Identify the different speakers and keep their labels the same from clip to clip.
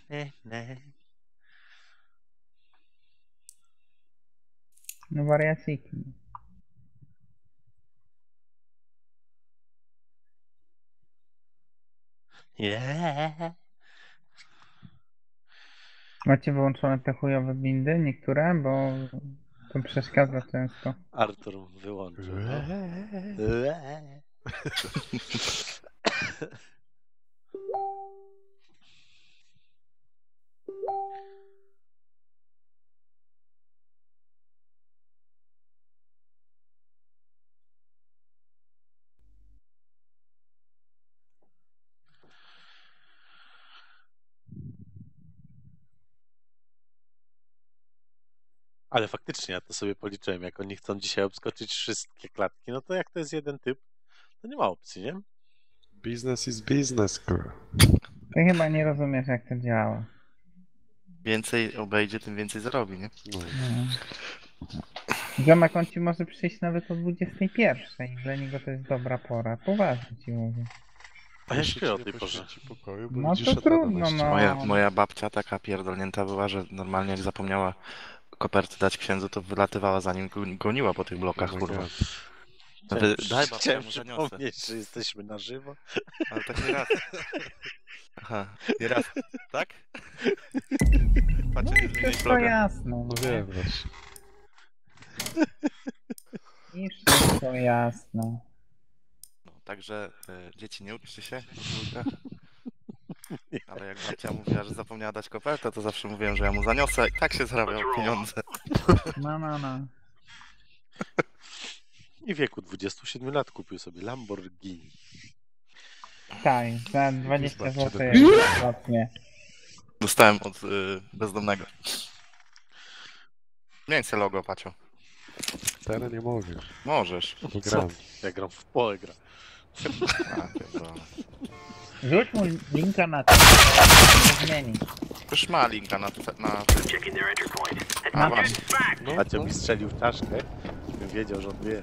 Speaker 1: No wariaciki.
Speaker 2: Yeah.
Speaker 1: Macie wyłączone te chujowe bindy, niektóre, bo to przeszkadza często.
Speaker 2: Artur wyłączył. No. Ale faktycznie, ja to sobie policzyłem, jak oni chcą dzisiaj obskoczyć wszystkie klatki, no to jak to jest jeden typ, to nie ma opcji, nie?
Speaker 3: Business is business, kurwa.
Speaker 1: Ty chyba nie rozumiesz, jak to działa.
Speaker 4: Więcej obejdzie, tym więcej zarobi, nie?
Speaker 3: No.
Speaker 1: No. Ziomek, on ci może przyjść nawet o 21 i dla niego to jest dobra pora. Poważnie ci mówię.
Speaker 2: A ja
Speaker 3: Jeszcze
Speaker 2: śpię
Speaker 3: ci
Speaker 2: o
Speaker 3: nie
Speaker 2: tej porze.
Speaker 3: poświęci pokoju, bo
Speaker 1: No
Speaker 3: widzisz
Speaker 1: to
Speaker 3: szatana
Speaker 1: trudno,
Speaker 3: na ścianie.
Speaker 1: no.
Speaker 4: Moja babcia taka pierdolnięta była, że normalnie jak zapomniała koperty dać księdzu, to wylatywała za nim, goniła po tych blokach,
Speaker 3: Oh my
Speaker 4: kurwa.
Speaker 3: God.
Speaker 4: Daj babcia,
Speaker 2: Chciałem
Speaker 4: mu zaniosę.
Speaker 2: przypomnieć, że jesteśmy na żywo.
Speaker 4: Ale tak nie raz. Aha, nie raz. Tak? Patrzcie, nie zmieniłeś
Speaker 1: Wszystko
Speaker 4: bloga.
Speaker 1: jasne.
Speaker 3: No wiem właśnie.
Speaker 1: I wszystko jasne.
Speaker 4: No, także dzieci, nie uczcie się o dwójkach. Ale jak babcia mówiła, że zapomniała dać kopertę, to zawsze mówiłem, że ja mu zaniosę i tak się zarabiał pieniądze.
Speaker 1: No.
Speaker 2: I w wieku 27 lat kupił sobie Lamborghini.
Speaker 1: Tak, za 20
Speaker 3: babcia
Speaker 1: zł
Speaker 3: dopiero.
Speaker 1: rocznie.
Speaker 4: Dostałem od bezdomnego. Miałem se logo, pacio.
Speaker 3: Teraz nie mogę,
Speaker 4: Możesz.
Speaker 3: bo gram.
Speaker 2: Ja gram w pole, gra.
Speaker 4: A, pierdolę.
Speaker 1: Rzuć mu linka na to, to zmieni.
Speaker 4: Już ma linka na...
Speaker 1: Na
Speaker 4: właśnie.
Speaker 3: No,
Speaker 2: Macio mi strzelił w czaszkę, żebym wiedział, że on wie.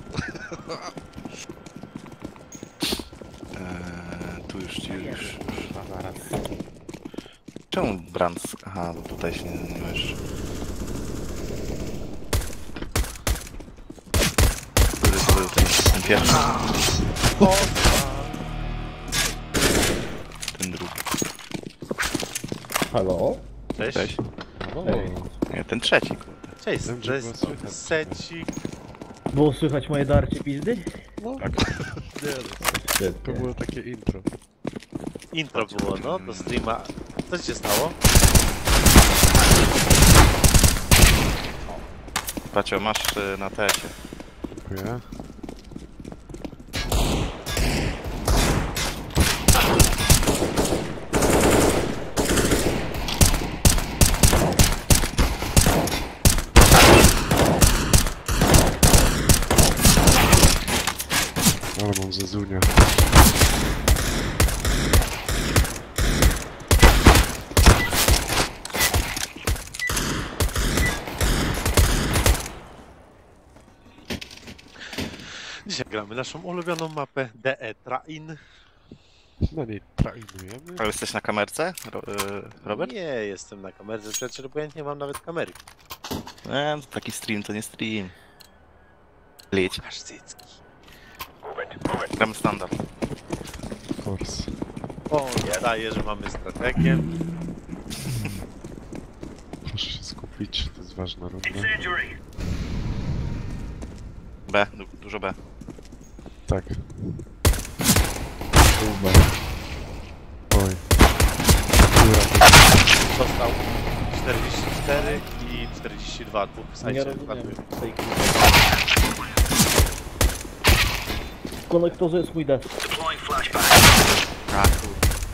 Speaker 4: Tu już. A zaraz. Czemu Brands? Aha, bo tutaj się nie zmieniłeś. Który to był ten pierwszy? Ten drugi.
Speaker 5: Halo?
Speaker 2: Cześć.
Speaker 4: Cześć.
Speaker 3: no.
Speaker 4: Nie, ten trzeci, kurde.
Speaker 2: Cześć,
Speaker 3: Wiem,
Speaker 2: to
Speaker 3: że
Speaker 2: jest
Speaker 3: było słychać.
Speaker 2: secik.
Speaker 5: Było słychać moje darcie pizdy?
Speaker 4: Tak.
Speaker 3: Nie, to
Speaker 5: Świetnie.
Speaker 3: było takie intro.
Speaker 2: Intro było, no, do streama. Co ci się stało?
Speaker 4: Pacio, masz na TS-ie.
Speaker 3: Dziękuję. Ale mam zezunia.
Speaker 2: Dzisiaj gramy naszą ulubioną mapę DE Train.
Speaker 3: Na niej trainujemy.
Speaker 4: Ale jesteś na kamerce, Robert?
Speaker 2: Nie jestem na kamerze, przecież bo ja nie mam nawet kamery.
Speaker 4: Nie, taki stream to nie stream. Leć.
Speaker 2: Masz cycki.
Speaker 4: Gramy standard.
Speaker 3: Of course.
Speaker 2: O, nie daje, że mamy strategię.
Speaker 3: Proszę się skupić, to jest ważna runda.
Speaker 4: B, dużo B.
Speaker 3: Tak. Oj.
Speaker 2: Dostał 44 i 42, dwóch
Speaker 5: Nie
Speaker 2: sajcie
Speaker 5: rozumiem
Speaker 2: latuje.
Speaker 5: tej gry. W konektorze jest mój desk.
Speaker 4: A, kurde.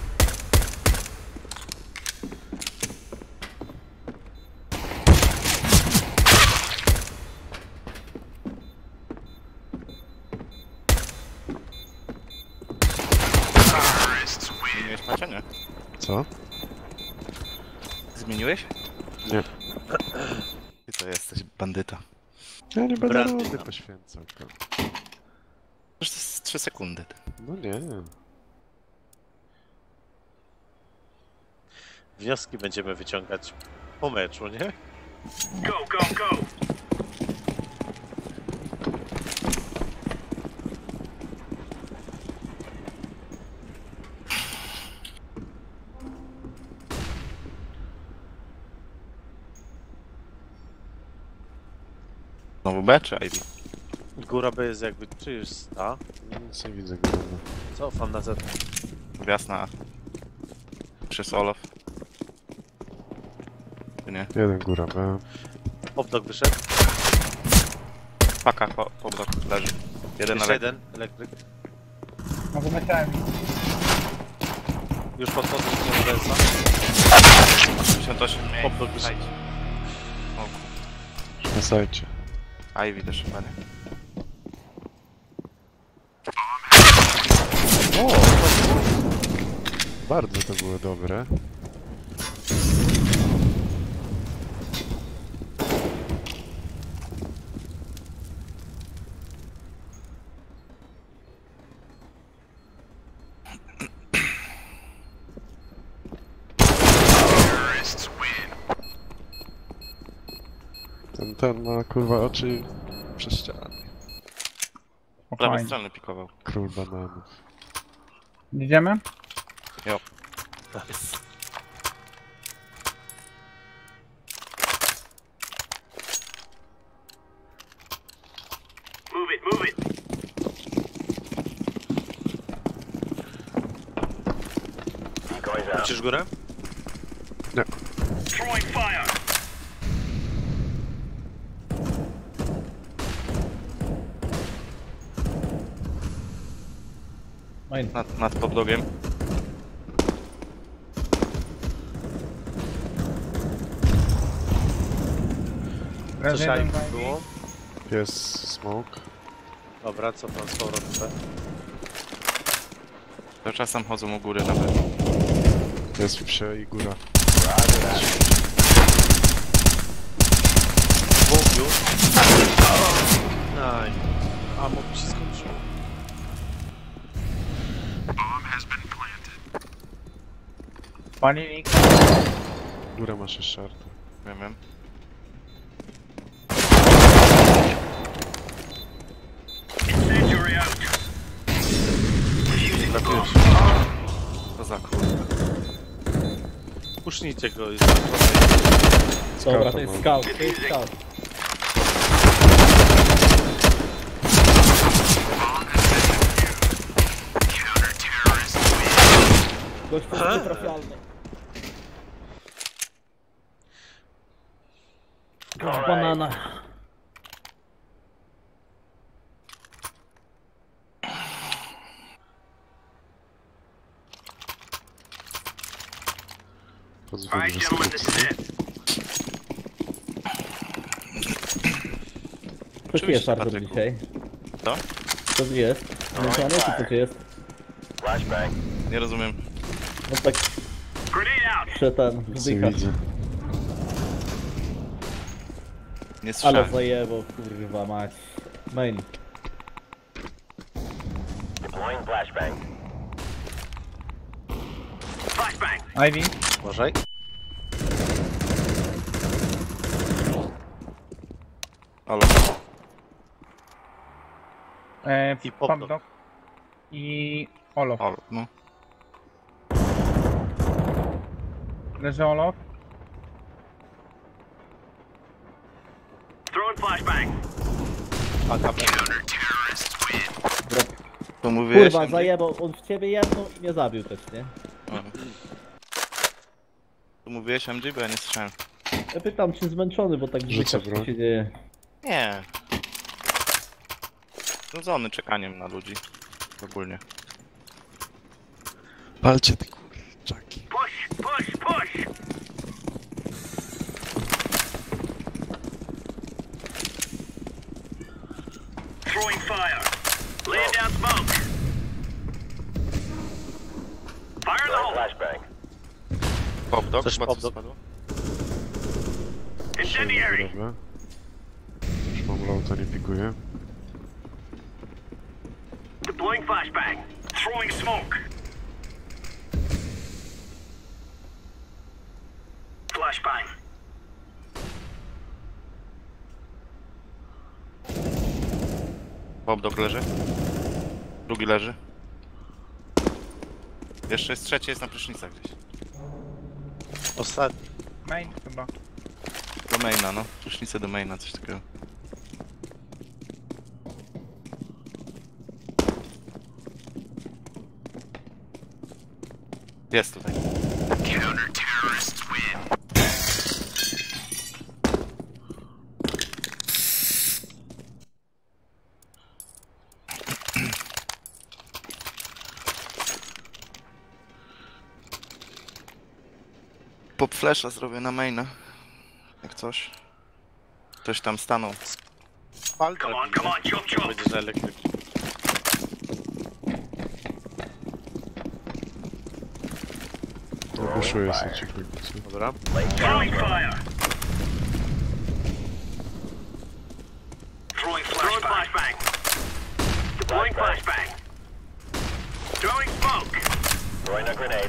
Speaker 4: Zmieniłeś Pacio, nie?
Speaker 3: Co?
Speaker 4: Zmieniłeś?
Speaker 3: Nie.
Speaker 4: Ty to jesteś bandyta.
Speaker 3: Ja nie będę
Speaker 2: Brat.
Speaker 3: rundy poświęcał.
Speaker 4: Przecież to jest 3 sekundy.
Speaker 3: No nie.
Speaker 2: wnioski będziemy wyciągać po meczu, nie?
Speaker 6: Go, go, go!
Speaker 4: Znowu B czy Ivy?
Speaker 2: Góra B jest jakby czysta.
Speaker 3: Nic nie widzę góra.
Speaker 2: Cofam na Z.
Speaker 4: Gwiazd na A. Przez Olof. Czy nie?
Speaker 3: Jeden góra B.
Speaker 2: Obdok wyszedł.
Speaker 4: Paka po blok leży. Jeden
Speaker 2: Jeszcze
Speaker 4: na
Speaker 2: jeden. Elektryk.
Speaker 1: Może leciałem.
Speaker 2: Już podchodzę do Lensa.
Speaker 4: 58 mniej.
Speaker 2: Obdok wyszedł.
Speaker 3: Na sajcie.
Speaker 4: Ivy też chyba, nie?
Speaker 3: O! Bardzo to było dobre. Ten ma kurwa oczy przez ścianę.
Speaker 4: Prawej
Speaker 1: Fajnie.
Speaker 4: strony pikował.
Speaker 3: Król bananów.
Speaker 1: Idziemy?
Speaker 6: Move it, move it! Decoys out.
Speaker 2: Widzisz górę?
Speaker 6: Throwing fire!
Speaker 5: Main.
Speaker 4: Nad podlogiem.
Speaker 1: Raz
Speaker 2: Coś
Speaker 1: jeden
Speaker 2: Ivy było.
Speaker 3: Jest smoke.
Speaker 2: Dobra, cofam z powrotem B.
Speaker 4: To czasem chodzą u góry nawet.
Speaker 3: Jest przy i góra.
Speaker 2: Dwóch już. Aj. A mógł się skończyło.
Speaker 1: Palili.
Speaker 3: Góra masz jeszcze artę.
Speaker 4: Wiem.
Speaker 6: Incendiary out!
Speaker 2: Trafiłeś.
Speaker 4: To za kurde.
Speaker 2: Pusznijcie go i
Speaker 5: Dobra, to jest scout, to jest scout. Gość jest nietrafialny. Gość banana.
Speaker 3: Pozwól,
Speaker 6: Alright,
Speaker 3: że
Speaker 6: gentlemen, this is it.
Speaker 5: Co ci jest, Artur,
Speaker 4: Patryku.
Speaker 5: dzisiaj?
Speaker 4: Co?
Speaker 5: Co ci jest? Zmęczony czy co ci jest?
Speaker 6: Flashbang.
Speaker 4: Nie rozumiem.
Speaker 5: No tak
Speaker 6: Grenade out!
Speaker 5: się ten
Speaker 3: nic nie
Speaker 5: wdycha.
Speaker 3: widzę.
Speaker 4: Nie
Speaker 5: Ale
Speaker 4: słyszałem.
Speaker 5: zajebał, kurwa mać. Main.
Speaker 6: Deploying flashbang. Flashbang!
Speaker 1: Ivy.
Speaker 2: uważaj.
Speaker 4: Olof.
Speaker 2: I popdok.
Speaker 1: Popdok. I Olof.
Speaker 4: Olof, no.
Speaker 1: Leży Olof.
Speaker 6: Throwing flashbang!
Speaker 2: AKP.
Speaker 4: To mówiłeś...
Speaker 5: Kurwa, zajebał, on w ciebie jedną i mnie zabił też, nie?
Speaker 4: To mówiłeś MG, bo ja nie słyszałem.
Speaker 5: Ja pytam, czy zmęczony, bo tak
Speaker 3: Rzucę
Speaker 5: bzyka, co
Speaker 3: broń.
Speaker 5: się dzieje.
Speaker 4: Nie. Znudzony czekaniem na ludzi. Ogólnie.
Speaker 3: Palcie ty kurczaki.
Speaker 6: Push, push, push! Throwing fire. Laying down smoke. Fire in the hole. Flashbang.
Speaker 4: Popdok,
Speaker 2: Coś
Speaker 4: chyba coś
Speaker 2: popdok.
Speaker 4: spadło.
Speaker 6: Incendiary.
Speaker 3: Dobra. Już mam low, to nie pikuję.
Speaker 6: Deploying flashbang. Throwing smoke. flashbang.
Speaker 4: Bob dog leży. Drugi leży. Jeszcze jest trzeci, jest na prysznicach gdzieś.
Speaker 2: Ostatni.
Speaker 1: Main chyba.
Speaker 4: Do maina, no. Prysznice do maina, coś takiego. Jest tutaj. Pop flasha zrobię na maina. Jak coś. Ktoś tam stanął.
Speaker 2: Spal
Speaker 6: Come on, come on, chop, chop.
Speaker 2: Będzie na elektryku.
Speaker 3: Wyszuję sobie cichutko.
Speaker 2: Dobra.
Speaker 6: Throwing fire. Throwing flashbang. Deploying flashbang. Throwing smoke. Throwing a grenade.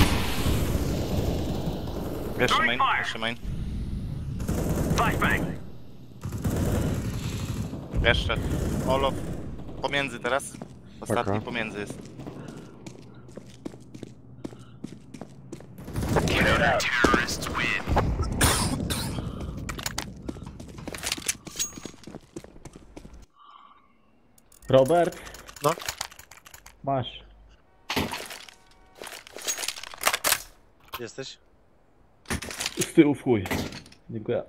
Speaker 4: Jeszcze main, jeszcze main.
Speaker 6: Flashbang.
Speaker 4: Jeszcze. Olo. Pomiędzy teraz. Ostatni
Speaker 3: Taka.
Speaker 4: pomiędzy jest.
Speaker 5: Robert?
Speaker 2: No.
Speaker 5: Masz.
Speaker 2: Jesteś?
Speaker 5: Z tyłu w chuj. Dziękuję.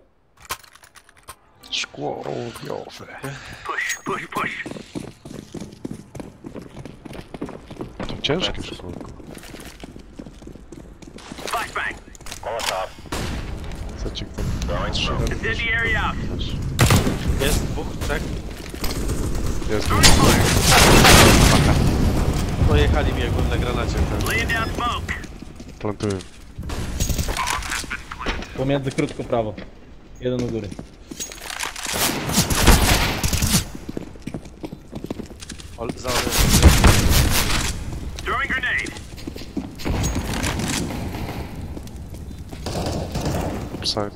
Speaker 3: Szkło ołowiowe.
Speaker 6: Push, push, push.
Speaker 3: To ciężkie szkło.
Speaker 6: Flashbang.
Speaker 3: Co ci tam?
Speaker 6: Incendiary out.
Speaker 2: Jest, dwóch, trzech.
Speaker 3: Jest
Speaker 2: Pojechali mi jakbym na granacie.
Speaker 6: Laying down smoke.
Speaker 3: plantuję.
Speaker 5: Pomiędzy krótko prawo. Jeden u góry.
Speaker 6: Throwing grenade.
Speaker 3: Upside.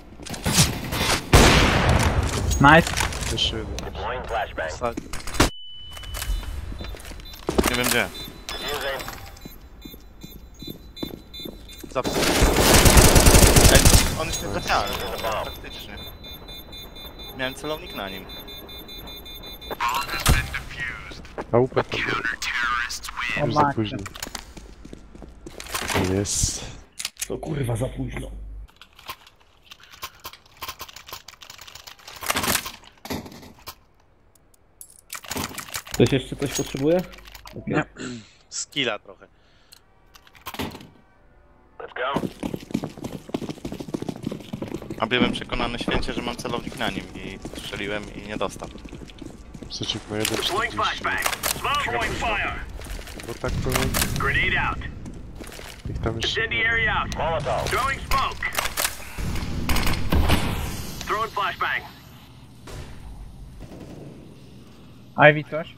Speaker 1: Nice.
Speaker 3: Jeszcze jeden.
Speaker 6: Deploying flashbang.
Speaker 4: Nie wiem gdzie. Ej, on jest nietrafialny. Praktycznie. Miałem celownik na nim.
Speaker 3: A łupę to
Speaker 1: O,
Speaker 3: już za
Speaker 1: Max.
Speaker 3: późno. Jest.
Speaker 5: To kurwa za późno. Ktoś jeszcze coś potrzebuje? Okay.
Speaker 1: Nie.
Speaker 2: Skilla trochę.
Speaker 6: Let's go.
Speaker 4: A byłem przekonany święcie, że mam celownik na nim i strzeliłem i nie dostał.
Speaker 3: Przeciw na 1,40.
Speaker 6: Deploying flashbang. Smoke. Throwing fire.
Speaker 3: Bo tak to
Speaker 6: Grenade out.
Speaker 3: ich tam jeszcze...
Speaker 6: Incendiary out. Molotov. Throwing smoke. Throwing flashbang.
Speaker 1: Ivy coś?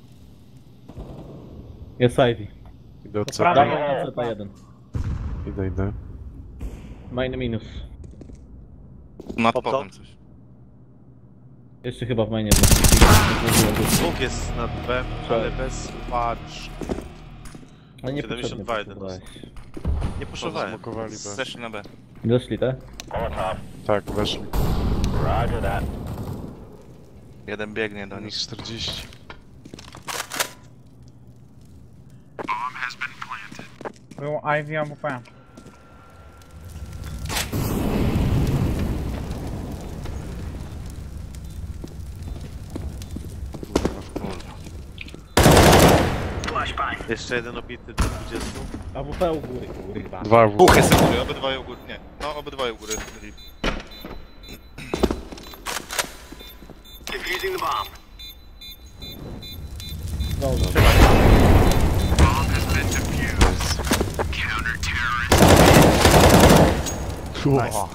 Speaker 5: Jest Ivy.
Speaker 3: Idę od
Speaker 1: Prawo.
Speaker 3: CT.
Speaker 5: Dawaj na CT1.
Speaker 3: Idę.
Speaker 5: Main minus.
Speaker 4: Nad
Speaker 2: Pop
Speaker 4: potem
Speaker 2: top?
Speaker 4: coś.
Speaker 5: Jeszcze chyba w mainie.
Speaker 2: Dwóch jest nad B, ale bez patrz.
Speaker 5: Ale nie
Speaker 2: 72 jeden. Nie poszowałem.
Speaker 3: Zmokowali B.
Speaker 4: Zeszli na B.
Speaker 5: Doszli, te?
Speaker 3: Tak, weszli.
Speaker 6: Roger that.
Speaker 4: Jeden biegnie do nich.
Speaker 3: Minus 40.
Speaker 1: Było Ivy albo P.
Speaker 4: Kurwa.
Speaker 6: Flashbang.
Speaker 2: Jeszcze jeden obity do 20.
Speaker 5: AWP u góry, kurwa.
Speaker 3: Dwa w
Speaker 4: Dwóch jest u góry, obydwoje u góry. Nie, no obydwoje u góry.
Speaker 6: Defusing the bomb.
Speaker 5: Dobrze.
Speaker 3: Nice.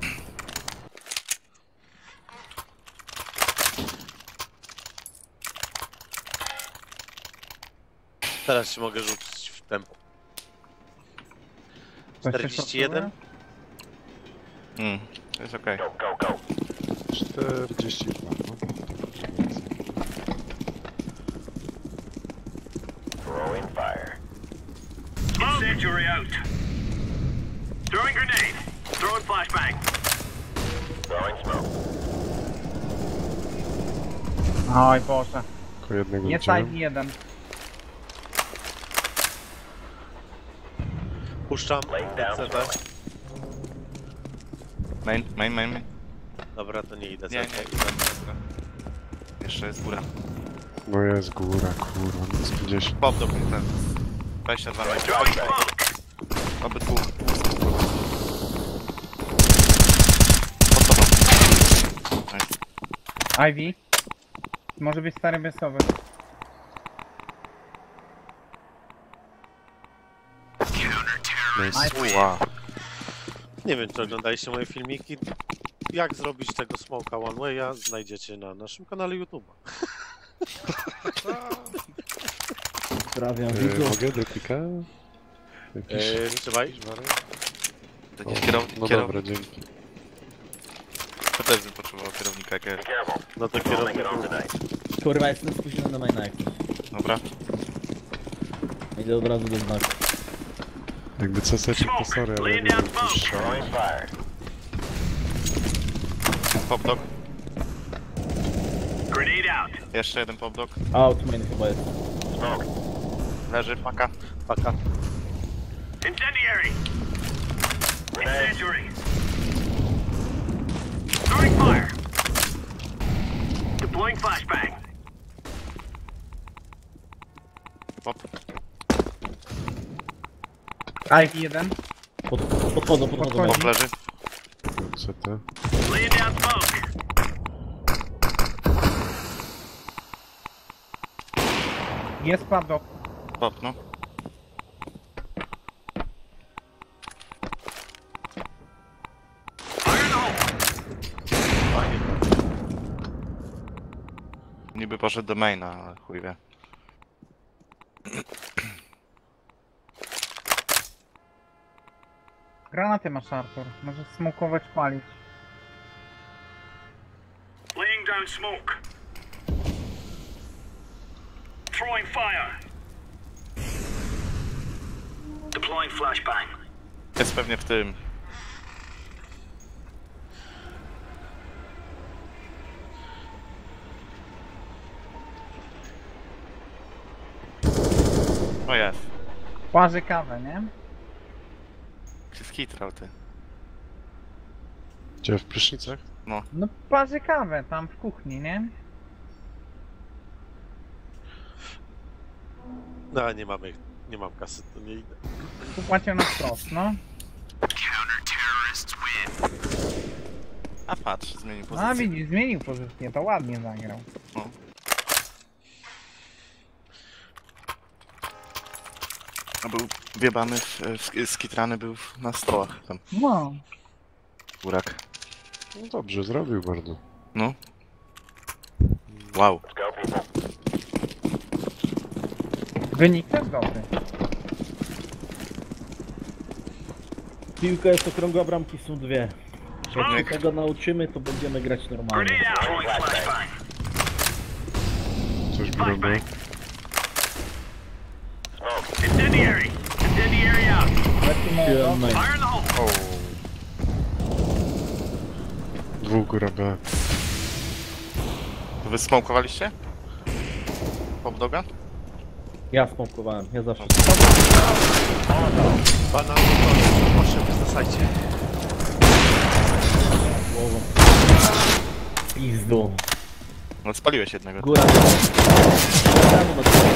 Speaker 2: Teraz się mogę rzucić w tempo.
Speaker 1: Coś się
Speaker 2: 41?
Speaker 4: To jest okej.
Speaker 3: 42, no.
Speaker 6: Incendiary out. Throwing grenade. Throwing flashbang. Throwing smoke.
Speaker 1: Oj Boże.
Speaker 3: Tylko jednego
Speaker 1: Jest
Speaker 3: widziałem.
Speaker 1: side 1.
Speaker 2: Puszczam. CT.
Speaker 4: Main.
Speaker 2: Dobra, to nie idę.
Speaker 4: Nie,
Speaker 2: CT.
Speaker 4: idę. Dobra. Jeszcze jest góra.
Speaker 3: No jest góra, kurwa, no z 50.
Speaker 4: Bob do mnie ten. 22 metry.
Speaker 6: Throwing smoke.
Speaker 4: Obydwu. Pod tobą. Nice.
Speaker 1: Ivy. Może być stary besowy.
Speaker 3: Nice.
Speaker 4: Wow.
Speaker 2: Nie wiem, czy oglądaliście moje filmiki. Jak zrobić tego smoka one way'a, znajdziecie na naszym kanale YouTube.
Speaker 5: Pozdrawiam widzów.
Speaker 3: Mogę do klika?
Speaker 2: Trzymaj.
Speaker 4: To jakiś kierownik.
Speaker 3: No dobra, dzięki.
Speaker 4: To też bym potrzebował kierownika jakiegoś.
Speaker 2: No to kierownik.
Speaker 5: Kurwa, jestem spóźniony na maina jak coś.
Speaker 4: Dobra.
Speaker 5: Idę od razu do znaku.
Speaker 3: Jakby co sobie to sorry, ale ja nie wiem, puszczę.
Speaker 4: Popdog.
Speaker 6: Grenade out.
Speaker 4: Jeszcze jeden popdog.
Speaker 5: Out main chyba jest.
Speaker 4: Leży, paka.
Speaker 2: Paka.
Speaker 6: Incendiary. Incendiary. Throwing fire. Deploying flashbang.
Speaker 4: Pop.
Speaker 1: Ivy 1.
Speaker 5: Podchodzą.
Speaker 4: Pop leży.
Speaker 3: CT.
Speaker 6: Laying down smoke.
Speaker 1: Jest padok.
Speaker 4: Pop, no.
Speaker 6: Fire in the hole.
Speaker 4: Niby poszedł do maina, ale chuj wie.
Speaker 1: Granaty masz, Artur. Możesz smokować, palić.
Speaker 6: Laying down smoke. Throwing fire. Deploying flashbang.
Speaker 4: Jest pewnie w tym. O jest.
Speaker 1: Płaży kawę, nie?
Speaker 4: Się skitrał ty.
Speaker 3: Gdzie, w prysznicach?
Speaker 1: No płaży kawę tam w kuchni, nie?
Speaker 2: No, nie mam kasy, to nie idę.
Speaker 1: Tu płacił na wprost, no.
Speaker 4: A patrz, zmienił
Speaker 1: A
Speaker 4: pozycję.
Speaker 1: widzisz, zmienił pozycję, to ładnie zagrał.
Speaker 4: No. A był wiebany, skitrany był na stołach tam.
Speaker 1: No.
Speaker 4: Burak.
Speaker 3: No dobrze, zrobił bardzo.
Speaker 4: No. Wow.
Speaker 1: Wynik też dobry.
Speaker 5: Piłka jest okrągła, bramki są dwie. Jak się
Speaker 4: Niech.
Speaker 5: tego nauczymy, to będziemy grać normalnie.
Speaker 6: Grenade out. Throwing flashbang.
Speaker 3: Coś by robił.
Speaker 6: Incendiary. Incendiary out.
Speaker 1: Leci mołotow.
Speaker 5: Main.
Speaker 6: Fire in the hole.
Speaker 3: Dwóch góra B.
Speaker 4: Wy smokowaliście? Popdoga?
Speaker 5: Ja smokowałem, ja zawsze.
Speaker 2: Banan, proszę, zostajcie.
Speaker 5: Głową. Pizdu.
Speaker 4: No spaliłeś jednego.
Speaker 5: Góra. Brawo na górę.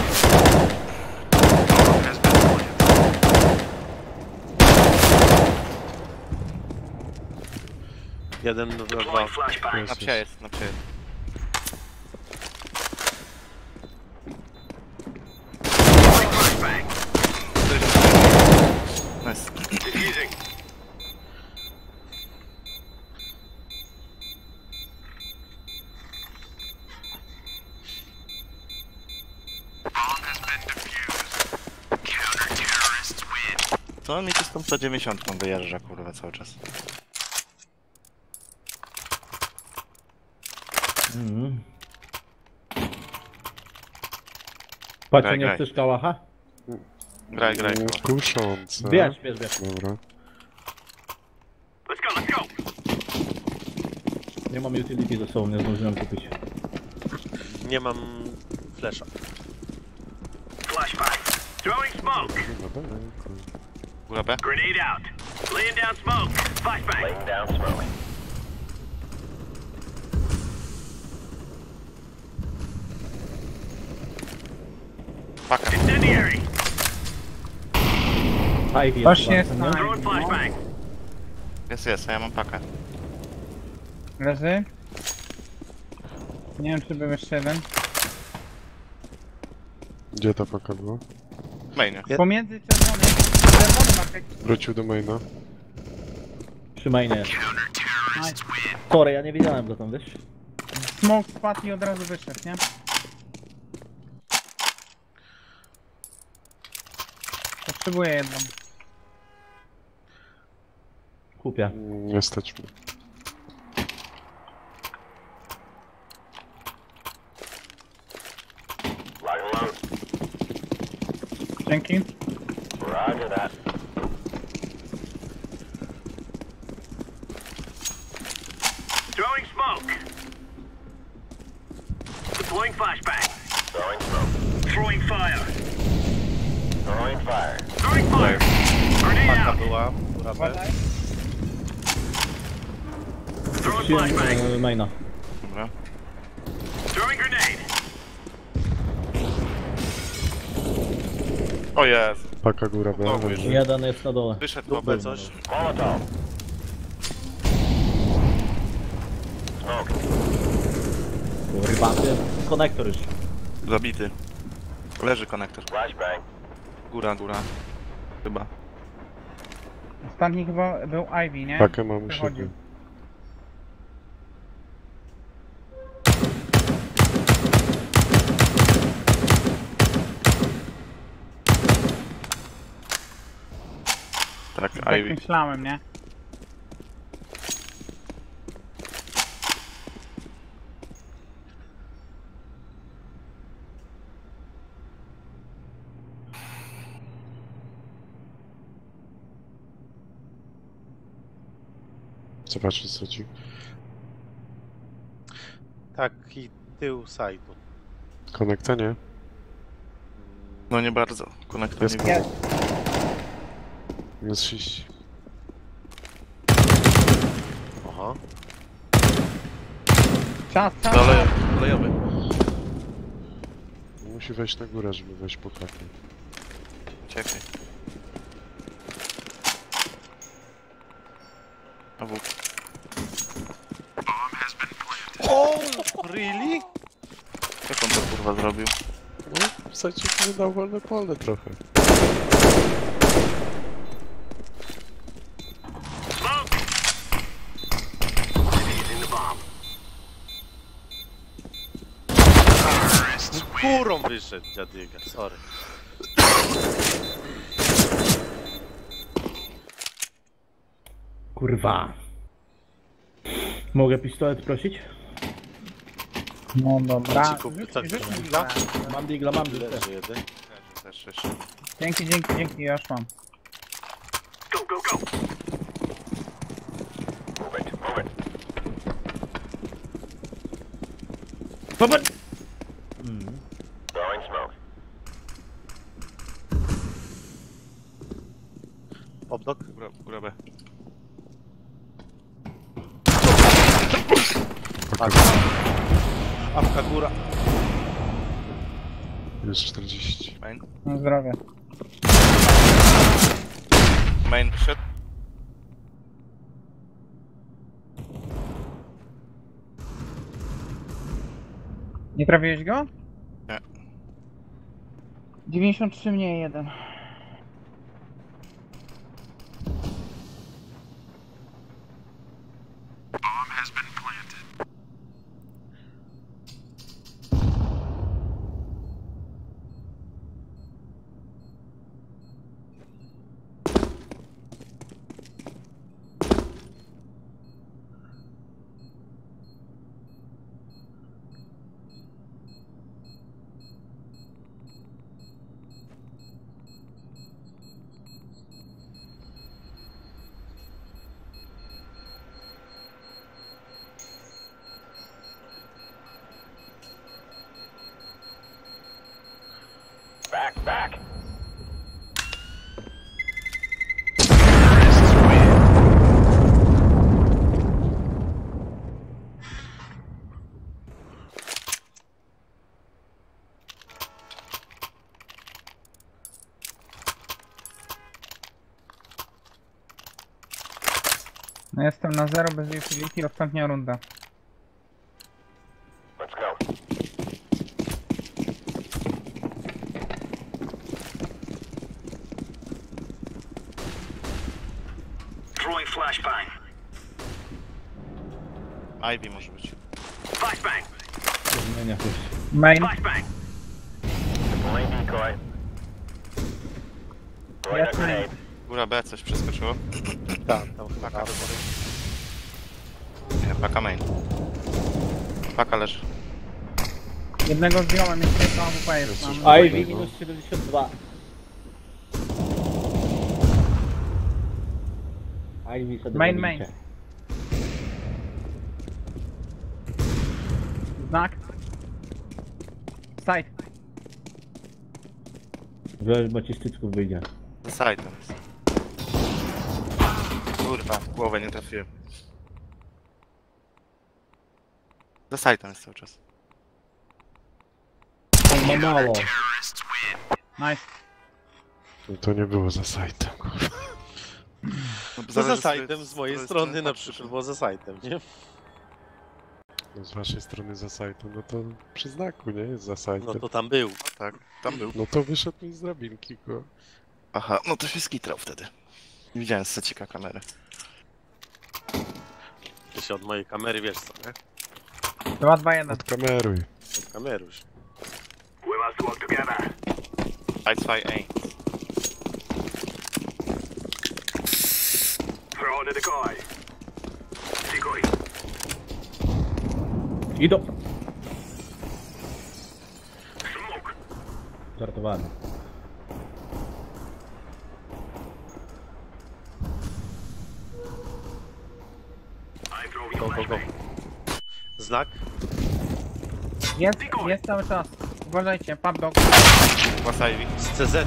Speaker 2: Jeden, dwa.
Speaker 6: Deploying flashbang.
Speaker 4: Na psie jest, na psie jest.
Speaker 6: Deploying flashbang.
Speaker 4: Nice.
Speaker 6: Defusing.
Speaker 4: Co on mi tu z tą 190 wyjeżdża, kurwa, cały czas.
Speaker 5: Mhm. Patrz,
Speaker 4: Graj,
Speaker 5: nie
Speaker 4: graj.
Speaker 5: chcesz kałacha?
Speaker 4: Graj.
Speaker 3: Kuszące.
Speaker 5: Bierz.
Speaker 3: Dobra.
Speaker 6: Let's go, let's go.
Speaker 5: Nie mam utility ze sobą, nie zdążyłem kupić.
Speaker 2: Nie mam flesza.
Speaker 6: Flashbang. Throwing smoke.
Speaker 3: No daleko.
Speaker 4: Góra B.
Speaker 6: Grenade out. Laying down smoke. Flashbang. Laying down smoke.
Speaker 4: Paka.
Speaker 6: Incendiary.
Speaker 5: Ivy
Speaker 1: Właśnie
Speaker 5: jest
Speaker 1: jest
Speaker 5: chyba, co nie?
Speaker 6: Throwing flashbang.
Speaker 4: Jest, a ja mam pakę.
Speaker 1: Leży. Nie wiem, czy był jeszcze jeden.
Speaker 3: Gdzie ta paka była?
Speaker 4: Mainie.
Speaker 1: Pomiędzy czerwonym. Czerwony market.
Speaker 3: Wrócił do maina.
Speaker 5: Trzymaj nie. Sorry, ja nie widziałem go tam, wiesz?
Speaker 1: Smoke spadł i od razu wyszedł, nie? Potrzebuję jedną.
Speaker 5: Kupię.
Speaker 3: Nie stać mnie.
Speaker 1: Dzięki.
Speaker 6: Roger that. Throwing smoke. Deploying flashbang. Throwing smoke. Throwing fire. Throwing fire. Throwing fire. Grenade
Speaker 2: Paka
Speaker 6: out.
Speaker 2: była, góra B.
Speaker 6: Throwing
Speaker 5: Wziąłem
Speaker 6: flashbang.
Speaker 5: maina.
Speaker 4: Dobra.
Speaker 6: Throwing grenade.
Speaker 4: O jest.
Speaker 3: Paka góra B.
Speaker 4: Znowu
Speaker 3: leży.
Speaker 5: Jeden jest na dole.
Speaker 4: Wyszedł
Speaker 2: Tu
Speaker 4: po
Speaker 2: B coś.
Speaker 6: Molotov. Smoke.
Speaker 5: Kurwa, ty. Konektor już.
Speaker 4: Zabity. Leży konektor.
Speaker 6: Flashbang.
Speaker 4: Góra. Chyba.
Speaker 1: Ostatni chyba był Ivy, nie?
Speaker 3: Pakę mam u
Speaker 1: Przechodził.
Speaker 3: siebie.
Speaker 4: Tak,
Speaker 1: Tak
Speaker 4: Ivy.
Speaker 1: myślałem, nie?
Speaker 3: Zobaczcie co ci.
Speaker 2: Tak, i tył sajtu.
Speaker 3: Konekta nie?
Speaker 4: No nie bardzo. Konektor
Speaker 3: Jest
Speaker 4: nie widzę.
Speaker 3: Jest 6.
Speaker 2: Aha.
Speaker 1: Czas.
Speaker 4: Kolejowy.
Speaker 3: Musi wejść na górę, żeby wejść po pakę.
Speaker 4: Czekaj. A w.
Speaker 2: O, really?
Speaker 4: Jak on to kurwa zrobił?
Speaker 3: No, w zasadzie nie dał wolne pole trochę.
Speaker 6: Smoke. Defusing the bomb.
Speaker 2: Górą wyszedł dziadyga, sorry.
Speaker 5: Kurwa. Mogę pistolet prosić?
Speaker 1: No dobra.
Speaker 2: Ci kupię tak,
Speaker 1: Rzuć mi
Speaker 2: digla?
Speaker 1: digla.
Speaker 5: Mam digla, mam digla.
Speaker 2: Leży jeden.
Speaker 4: Też jeszcze.
Speaker 1: Dzięki, ja już mam.
Speaker 6: Go, go, go. Move it, move it.
Speaker 5: Popatrz!
Speaker 6: Throwing smoke.
Speaker 2: Obdok.
Speaker 4: Góra B.
Speaker 2: Awka góra.
Speaker 3: Jest 40.
Speaker 4: Main.
Speaker 1: Na zdrowie.
Speaker 4: Main wyszedł.
Speaker 1: Nie trafiłeś go?
Speaker 4: Nie.
Speaker 1: 93 mniej jeden. No jestem na 0 bez utility, ostatnia runda.
Speaker 6: Throwing flashbang.
Speaker 4: Ivy może być.
Speaker 6: Flashbang.
Speaker 5: Zmienia coś.
Speaker 1: Main.
Speaker 6: Flashbang.
Speaker 1: Jest main.
Speaker 4: Góra B coś przeskoczyło.
Speaker 2: Tak, tam chyba
Speaker 4: Paka do góry. Nie, paka main. Paka leży.
Speaker 1: Jednego zdjąłem, jeszcze jedno AWP jest. Mam.
Speaker 5: Ivy minus 72. Ivy sobie
Speaker 1: Main,
Speaker 5: zamienicie.
Speaker 1: main. Znak. Side.
Speaker 5: Że macie szczytków wyjdzie.
Speaker 4: Za side'em jest. Kurwa, w głowę nie trafiłem. Za side'em jest cały czas.
Speaker 5: On ma mało.
Speaker 1: Nice.
Speaker 3: No to nie było za sajtem.
Speaker 4: No,
Speaker 2: To za
Speaker 4: zależy,
Speaker 2: sajtem z mojej strony na
Speaker 4: patrzysz.
Speaker 2: przykład było za sajtem, nie?
Speaker 3: No z waszej strony za sajtem, no to przy znaku, nie? Jest za sajtem.
Speaker 2: No to tam był.
Speaker 4: Tak, tam był.
Speaker 3: No to wyszedł mi z drabinki go.
Speaker 4: Aha, no to się skitrał wtedy. Nie widziałem z secika kamery.
Speaker 2: Ty się od mojej kamery wiesz co, nie?
Speaker 1: 2, 2, 1.
Speaker 3: Odkameruj.
Speaker 2: Od kameruś.
Speaker 6: We must work together.
Speaker 4: Ice 5 A.
Speaker 6: Throw the decoy. Decoy.
Speaker 5: Idą.
Speaker 6: Smoke.
Speaker 5: Żartowany.
Speaker 6: I'm throwing
Speaker 2: Go, go, go.
Speaker 6: flashbang.
Speaker 2: Znak?
Speaker 1: Jest cały czas. Uważajcie, pubdog.
Speaker 4: Was Ivy.
Speaker 2: Z CZ.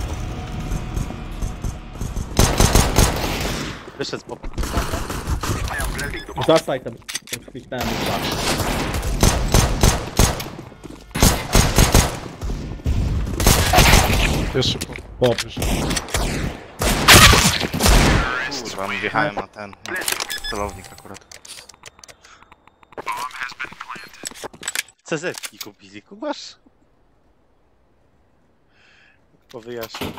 Speaker 2: Wyszedł z pop.
Speaker 6: I am planting the bomb.
Speaker 5: Za sajtem. Kliknąłem dwa.
Speaker 3: Jeszcze po...
Speaker 5: Pop.
Speaker 4: Kurwa, mi wjechałem na ten na celownik akurat.
Speaker 2: CZ-ki kupili, kumasz? Powyjaśnię.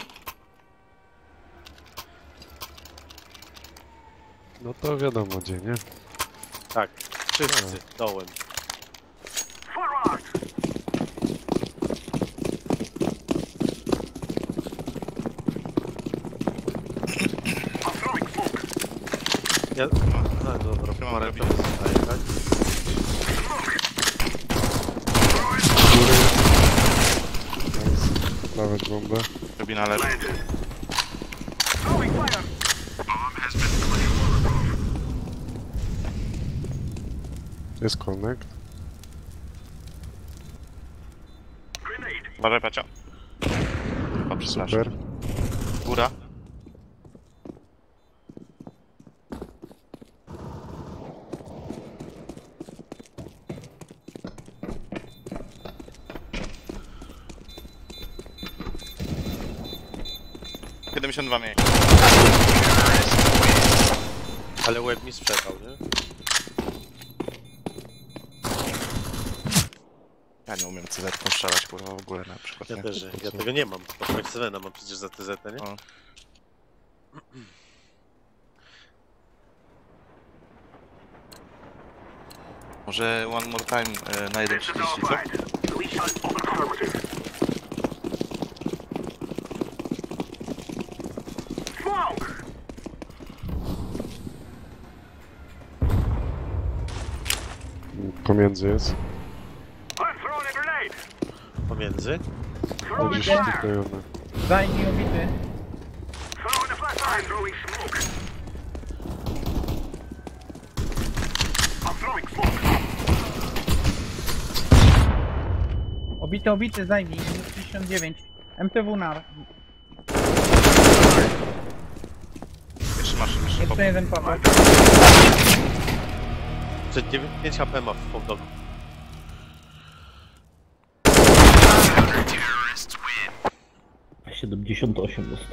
Speaker 3: No to wiadomo gdzie, nie?
Speaker 2: Tak, wszyscy dołem.
Speaker 6: Forward. I'm throwing smoke.
Speaker 2: Ja... No dobra,
Speaker 4: Trzymam rebi.
Speaker 2: tak?
Speaker 3: Nice. Nawet bombę.
Speaker 4: Robi na lewo.
Speaker 6: Planted. Throwing fire.
Speaker 3: Jest connect.
Speaker 6: Grenade.
Speaker 4: Uważaj, Pacio. O, przepraszam.
Speaker 3: Super.
Speaker 4: Góra. $72 mniej.
Speaker 2: Ale łeb mi sprzedał, nie?
Speaker 4: Ja nie umiem CZ strzelać kurwa w ogóle na przykład.
Speaker 2: Ja
Speaker 4: nie?
Speaker 2: też, ja tego nie mam. To Point Sevena mam przecież za TZ, nie?
Speaker 4: O. Może one more time na 1.30, co?
Speaker 6: We shall open affirmative. Smoke.
Speaker 3: Pomiędzy jest.
Speaker 6: I'm throwing a grenade.
Speaker 2: Pomiędzy.
Speaker 6: Throwing
Speaker 3: Będzie
Speaker 6: fire.
Speaker 3: przyklejone.
Speaker 1: Zajmij obity.
Speaker 6: Throwing a flashbang. I'm throwing smoke. I'm throwing smoke.
Speaker 1: Obity, zajmij. Minus 59. MTW na...
Speaker 4: Jeszcze masz jeszcze
Speaker 1: Jeszcze jeden padł.
Speaker 2: Przed 5 HP ma w hot
Speaker 5: 78 dostał.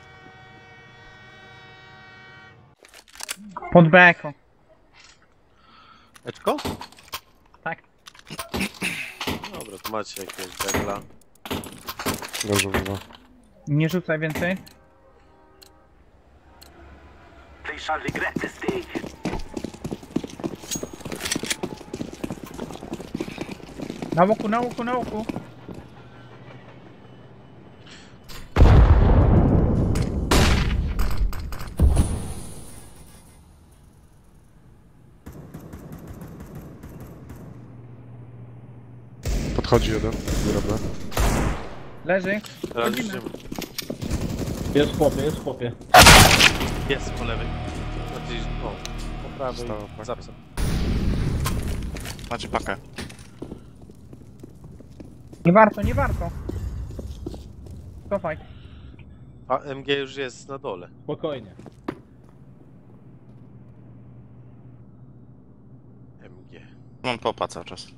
Speaker 1: Pod beko.
Speaker 2: Eczko?
Speaker 1: Tak.
Speaker 2: Dobra, to macie jakiegoś degla.
Speaker 3: Leżą dwa.
Speaker 1: Nie rzucaj więcej.
Speaker 6: They shall regret this day.
Speaker 1: Na łuku, na łuku, na łuku.
Speaker 3: Podchodzi jeden, dobra.
Speaker 1: Leży.
Speaker 2: Teraz
Speaker 1: Chodzimy.
Speaker 2: idziemy.
Speaker 5: Jest w chłopie, jest w chłopie.
Speaker 2: Jest po lewej. Znaczy, no, po prawej.
Speaker 3: Stała paka.
Speaker 2: Za psem.
Speaker 4: Macie pakę.
Speaker 1: Nie warto, nie warto. Cofaj.
Speaker 2: A MG już jest na dole.
Speaker 5: Spokojnie.
Speaker 2: MG.
Speaker 4: Mam popa cały czas.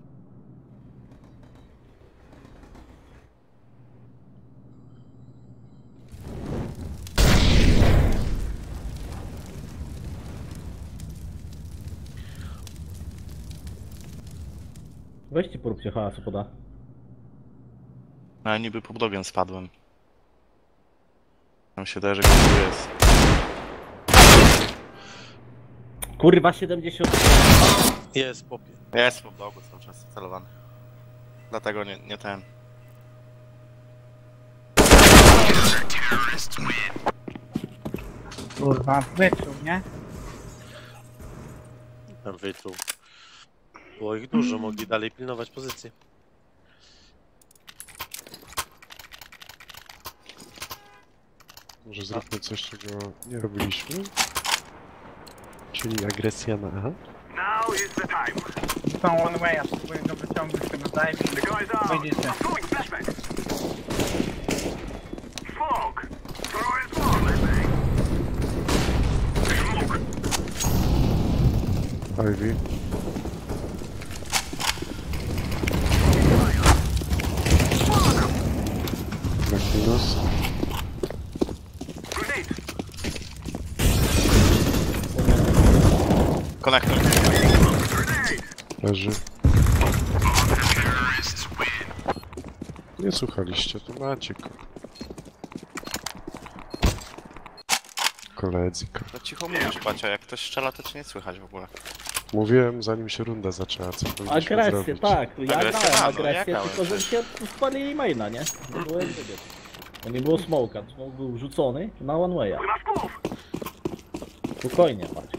Speaker 5: Weźcie poróbcie hałasu poda.
Speaker 4: No ja niby pod drogiem spadłem. Tam się daje, że ktoś tu jest.
Speaker 5: Kurwa 70.
Speaker 2: Jest popie.
Speaker 4: Jest pod dogu cały czas celowany. Dlatego nie ten.
Speaker 1: Kurwa, wyczuł, nie?
Speaker 2: Tam wyczuł. Było ich dużo, mogli dalej pilnować pozycję.
Speaker 3: Może zróbmy coś, czego nie robiliśmy. Czyli agresja na A.
Speaker 6: Now is the time.
Speaker 1: Są one way, spróbuję go wyciągnąć z tego dive
Speaker 6: The guys are
Speaker 1: Wejdziecie.
Speaker 6: throwing flashbang. Fog. Throwing smoke, let's say. Smoke.
Speaker 3: Ivy. Tak minus.
Speaker 6: Grenade.
Speaker 4: Konektor.
Speaker 3: Leży. Nie słuchaliście, to macie koledzy.
Speaker 4: To cicho mówisz, Bacia, jak ktoś strzela, to cię nie słychać w ogóle.
Speaker 3: Mówiłem zanim się runda zaczęła, co powinniśmy
Speaker 5: Agresję,
Speaker 3: zrobić.
Speaker 5: tak. Ja
Speaker 4: Agresję,
Speaker 5: grałem
Speaker 4: no,
Speaker 5: agresję,
Speaker 4: ja
Speaker 5: tylko że
Speaker 4: grałem.
Speaker 5: się spalili maina, nie? Nie było jak wiedzieć. Bo nie było smoka. Smoke był rzucony na one way'a.
Speaker 6: We must move.
Speaker 5: Spokojnie, Maćka.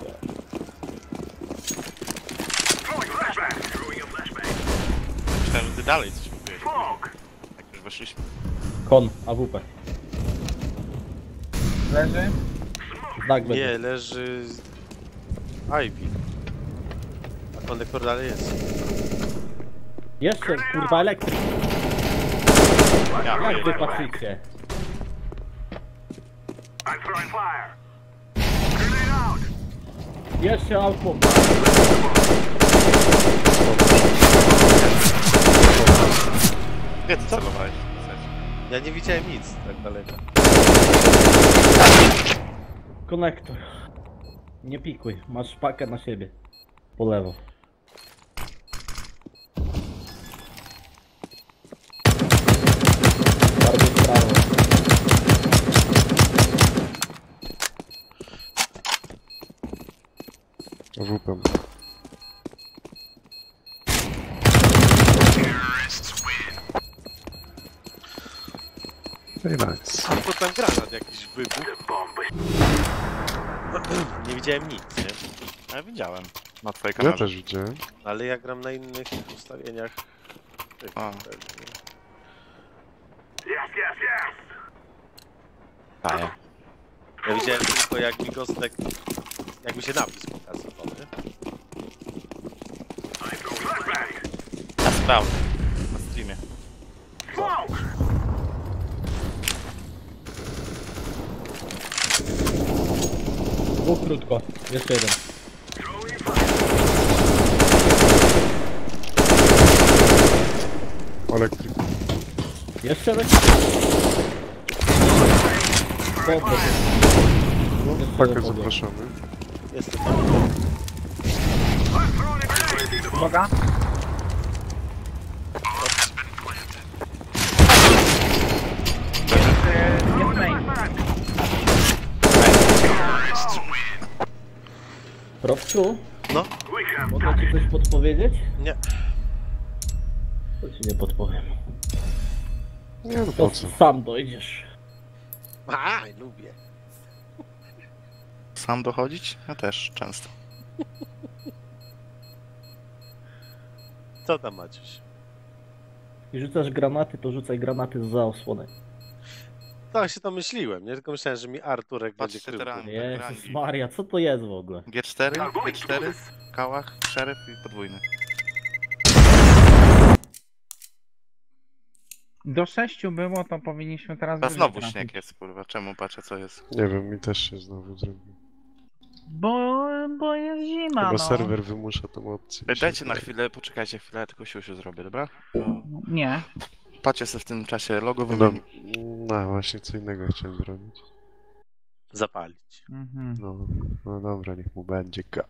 Speaker 6: Throwing flashbang. Throwing a flashbang.
Speaker 4: Myślałem, że ty dalej coś mówiłeś.
Speaker 6: Fog.
Speaker 4: Jak już weszliśmy.
Speaker 5: Kon, AWP.
Speaker 1: Leży.
Speaker 5: Znak będzie.
Speaker 2: Nie, leży... Ivy. A konektor dalej jest.
Speaker 5: Jeszcze, kurwa, elektryk.
Speaker 4: Ja
Speaker 5: Jak wy
Speaker 4: wyjdę.
Speaker 5: patrzycie?
Speaker 6: I'm throwing fire. Grenade out.
Speaker 5: Jeszcze output.
Speaker 4: Gdzie ty celowałeś?
Speaker 2: Ja nie widziałem nic tak daleko.
Speaker 5: Konektor. Nie pikuj, masz pakę na siebie. Po lewo. Bardziej w prawo.
Speaker 3: AWP. No i nice.
Speaker 2: A to tam granat jakiś wybuch.
Speaker 6: The bomb.
Speaker 2: Nie widziałem nic, nie?
Speaker 4: A ja widziałem. Na twojej
Speaker 3: Ja
Speaker 4: kamerze.
Speaker 3: też widziałem.
Speaker 2: Ale ja gram na innych ustawieniach.
Speaker 4: A.
Speaker 6: Yes, yes, yes.
Speaker 4: Daję.
Speaker 2: Ja widziałem tylko jak mi Gostek... Jak mi się napis pokazywał, nie?
Speaker 6: I'm throwing flashbang.
Speaker 4: Ja sprawdzę. Na streamie.
Speaker 6: Smoke.
Speaker 5: Dwóch krótko. Jeszcze jeden.
Speaker 3: Elektryk.
Speaker 5: Jeszcze weź. Podwór.
Speaker 3: No,
Speaker 5: Jeszcze
Speaker 3: pakę
Speaker 5: jeden
Speaker 3: zapraszamy.
Speaker 2: Jestem.
Speaker 1: Uwaga. Jest main.
Speaker 5: Robczu,
Speaker 2: No,
Speaker 5: mogę ci coś podpowiedzieć?
Speaker 2: nie.
Speaker 5: To ci nie podpowiem.
Speaker 3: Nie no
Speaker 5: To
Speaker 3: po co?
Speaker 5: sam dojdziesz.
Speaker 2: Aj, lubię.
Speaker 4: Sam dochodzić? Ja też często.
Speaker 2: Co tam, Maciuś?
Speaker 5: I rzucasz granaty, to rzucaj granaty za osłonę.
Speaker 2: Tak się to myśliłem, nie? Tylko myślałem, że mi Arturek będzie
Speaker 4: Patrzcie
Speaker 2: krył.
Speaker 4: te rangi.
Speaker 5: Jezus Maria, co to jest w ogóle?
Speaker 4: G4, kałach, szeryf i podwójny.
Speaker 1: Do 6 było, to powinniśmy teraz
Speaker 4: A
Speaker 1: wyżej
Speaker 4: znowu
Speaker 1: trafić.
Speaker 4: śnieg jest, kurwa. Czemu patrzę, co jest?
Speaker 3: Nie wiem, mi też się znowu zrobił.
Speaker 1: Bo jest zima,
Speaker 3: Chyba
Speaker 1: no.
Speaker 3: serwer wymusza tą opcję. mi się
Speaker 4: Dajcie na
Speaker 3: wydaje.
Speaker 4: chwilę, poczekajcie chwilę, ja tylko siusiu zrobię, dobra?
Speaker 1: Nie.
Speaker 4: Patrzcie sobie w tym czasie logo
Speaker 3: No,
Speaker 4: wymienić.
Speaker 3: no właśnie, co innego chciałem zrobić.
Speaker 2: Zapalić.
Speaker 1: Mhm.
Speaker 3: No dobra, niech mu będzie K.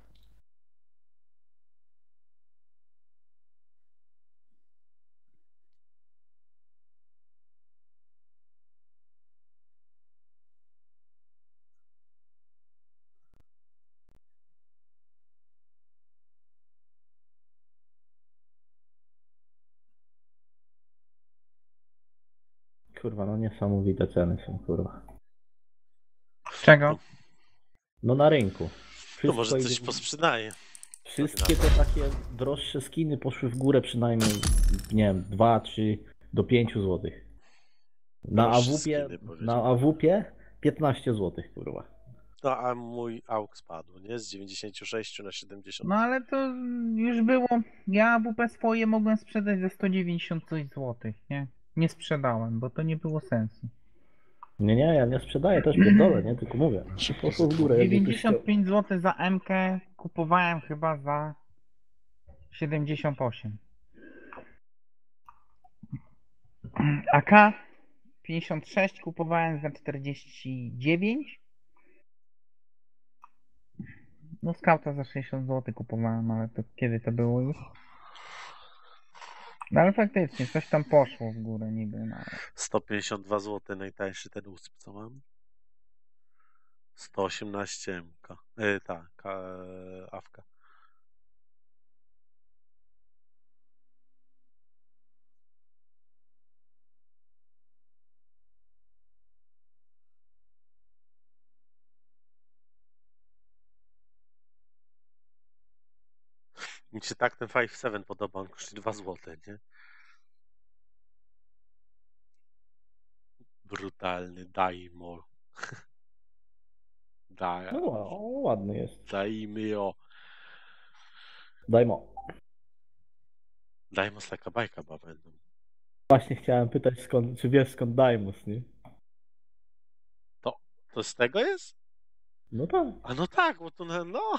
Speaker 5: Kurwa, no niesamowite ceny są, kurwa.
Speaker 1: Czego?
Speaker 5: No na rynku.
Speaker 2: To może
Speaker 5: idzie
Speaker 2: coś
Speaker 5: w-
Speaker 2: posprzedaje.
Speaker 5: Wszystkie te takie droższe skiny poszły w górę przynajmniej, nie wiem, 2, 3 do 5 zł. Na
Speaker 2: Droższe
Speaker 5: AWP,
Speaker 2: skiny, powiedział.
Speaker 5: na AWP 15 zł, kurwa.
Speaker 2: No a mój AUK spadł, nie? Z 96 na 70.
Speaker 1: No ale to już było. Ja WP swoje mogłem sprzedać za 190 coś złotych, nie? Nie sprzedałem, bo to nie było sensu.
Speaker 5: Nie, ja nie sprzedaję, też pierdolę, nie? Tylko mówię. Poszło w górę. jakby ktoś chciał.
Speaker 1: 95 zł za MK kupowałem chyba za 78. AK 56 kupowałem za 49. No skauta za 60 zł kupowałem, ale to kiedy to było już? No ale faktycznie coś tam poszło w górę niby, no.
Speaker 2: 152 zł najtańszy ten USP, co mam? 118 MK. Tak, AWK. Mi się tak ten 5.7 podoba, on kosztuje 2 zł, nie? Brutalny, Daimor.
Speaker 5: No ładny jest.
Speaker 2: Daimio.
Speaker 5: Dajmo.
Speaker 2: Daimos taka bajka chyba będą.
Speaker 5: Właśnie chciałem pytać, czy wiesz skąd Daimus, nie?
Speaker 2: To z tego jest?
Speaker 5: No tak.
Speaker 2: A no tak, bo to no.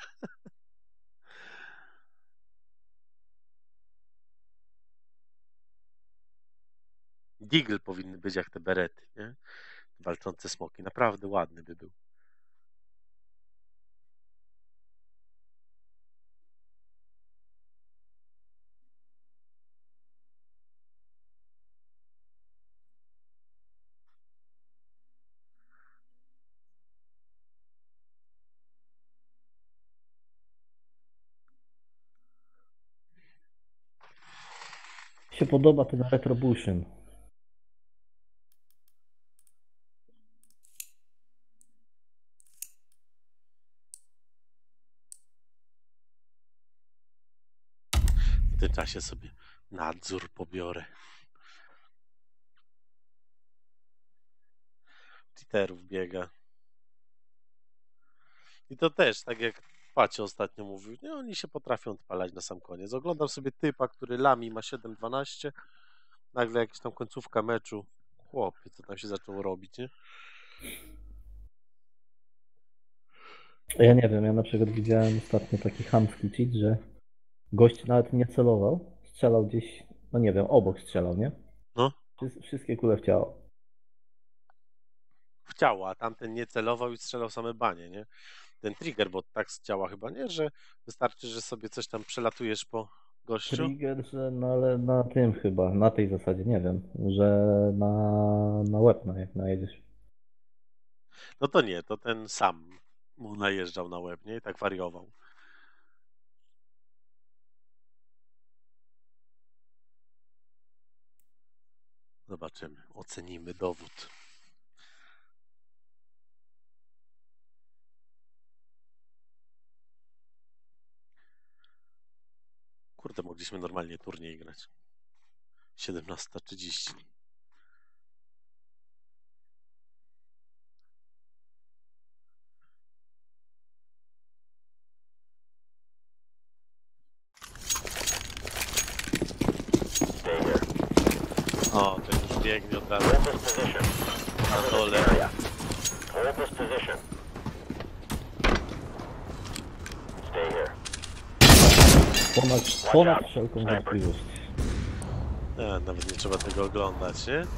Speaker 2: Deagle powinny być jak te berety, nie? Walczące smoki. Naprawdę ładny by był.
Speaker 5: Mi się podoba ten Retribution.
Speaker 2: W tym czasie sobie nadzór pobiorę. Titerów biega. I to też, tak jak Pacio ostatnio mówił, nie, oni się potrafią odpalać na sam koniec. Oglądam sobie typa, który lami ma 7-12, nagle jakaś tam końcówka meczu. Chłopie, co tam się zaczęło robić, nie?
Speaker 5: Ja nie wiem, ja na przykład widziałem ostatnio taki chamski cheat, że gość nawet nie celował, strzelał gdzieś, no nie wiem, obok strzelał, nie?
Speaker 2: No.
Speaker 5: Wszystkie kule w ciało.
Speaker 2: W ciało, a tamten nie celował i strzelał same banie, nie? Ten trigger, bo tak z ciała chyba, nie? Że wystarczy, że sobie coś tam przelatujesz po gościu.
Speaker 5: Trigger, że no ale na tym chyba, na tej zasadzie, nie wiem, że na łeb jak najedziesz.
Speaker 2: No to nie, to ten sam mu najeżdżał na łeb, nie? I tak wariował. Zobaczymy, ocenimy dowód. Kurde, mogliśmy normalnie turniej grać. 17:30. O, ten już biegnie od razu.
Speaker 6: Hold this position.
Speaker 2: Na dole.
Speaker 6: Hold this position. Stay here.
Speaker 5: Ponad wszelką wątpliwość.
Speaker 2: Nawet nie trzeba tego oglądać, nie?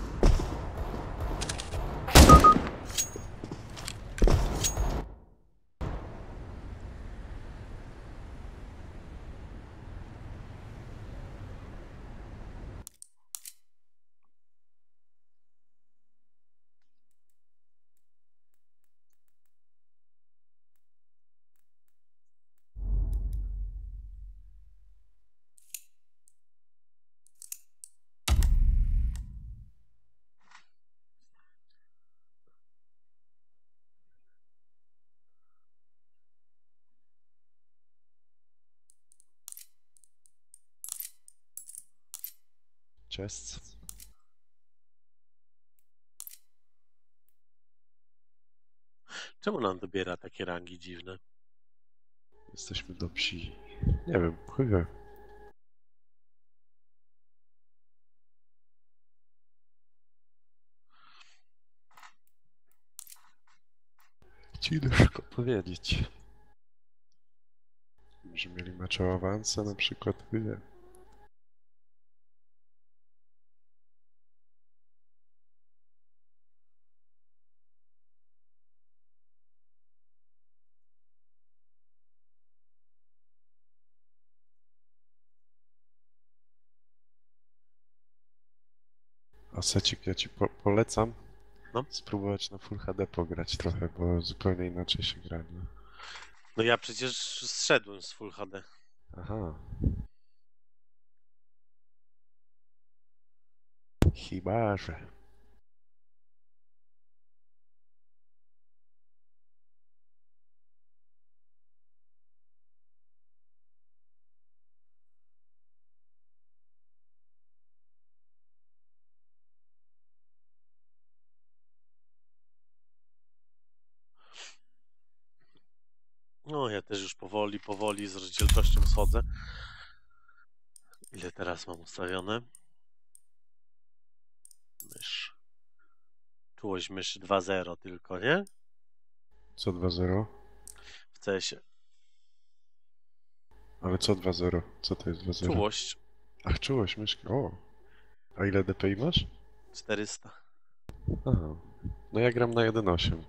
Speaker 3: Cześć.
Speaker 2: Czemu nam dobiera takie rangi dziwne?
Speaker 3: Jesteśmy dobrzy. Nie wiem, chuj wie. Ciężko powiedzieć. Może mieli mecz o awansa na przykład, chuj wie. A secik ja ci polecam
Speaker 2: No.
Speaker 3: spróbować na Full HD pograć trochę, bo zupełnie inaczej się gra, nie?
Speaker 2: No ja przecież zszedłem z Full HD.
Speaker 3: Aha. Chyba, że...
Speaker 2: No ja też już powoli z rozdzielczością schodzę. Ile teraz mam ustawione? Mysz. Czułość myszy 2.0 tylko, nie?
Speaker 3: Co 2.0?
Speaker 2: W CS-ie.
Speaker 3: Ale co 2.0? Co to jest 2.0?
Speaker 2: Czułość
Speaker 3: Ach, czułość myszki. O! A ile DPI masz?
Speaker 2: 400.
Speaker 3: Aha. No ja gram na 1.8.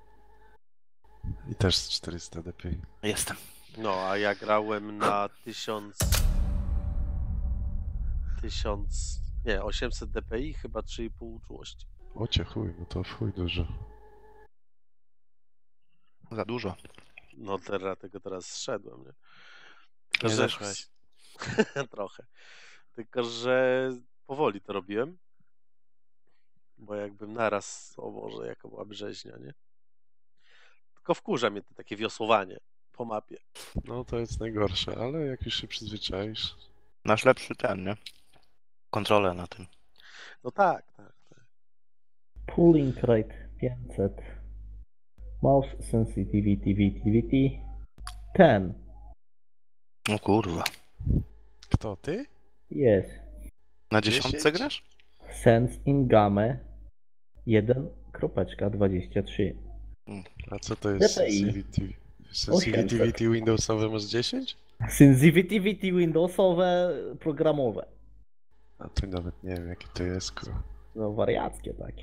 Speaker 3: I też z 400 DPI.
Speaker 4: Jestem.
Speaker 2: No, a ja grałem na 800 dpi, chyba 3,5 czułości.
Speaker 3: Ocie chuj, no to chuj dużo.
Speaker 4: Za dużo.
Speaker 2: No dlatego teraz zszedłem, nie? Tylko,
Speaker 4: Nie
Speaker 2: że...
Speaker 4: zeszłeś.
Speaker 2: Trochę. Tylko, że powoli to robiłem. Bo jakbym naraz, o Boże, jaka była brzeźnia, nie? Tylko wkurza mnie to takie wiosłowanie po mapie.
Speaker 3: No to jest najgorsze, ale jak już się przyzwyczaisz...
Speaker 4: Masz lepszy ten, nie? Kontrolę na tym.
Speaker 2: No tak.
Speaker 5: Pulling rate 500. Mouse sensitivity 10.
Speaker 4: O kurwa.
Speaker 3: Kto, ty?
Speaker 5: Jest.
Speaker 4: Na
Speaker 3: 10?
Speaker 4: 10 grasz?
Speaker 5: Sense in game 1.23.
Speaker 3: A co to jest
Speaker 5: DPI.
Speaker 3: sensitivity? Sensitivity Windowsowe masz 10?
Speaker 5: Sensitivity Windowsowe programowe.
Speaker 3: A to nawet nie wiem jakie to jest, kurwa.
Speaker 5: No wariackie takie.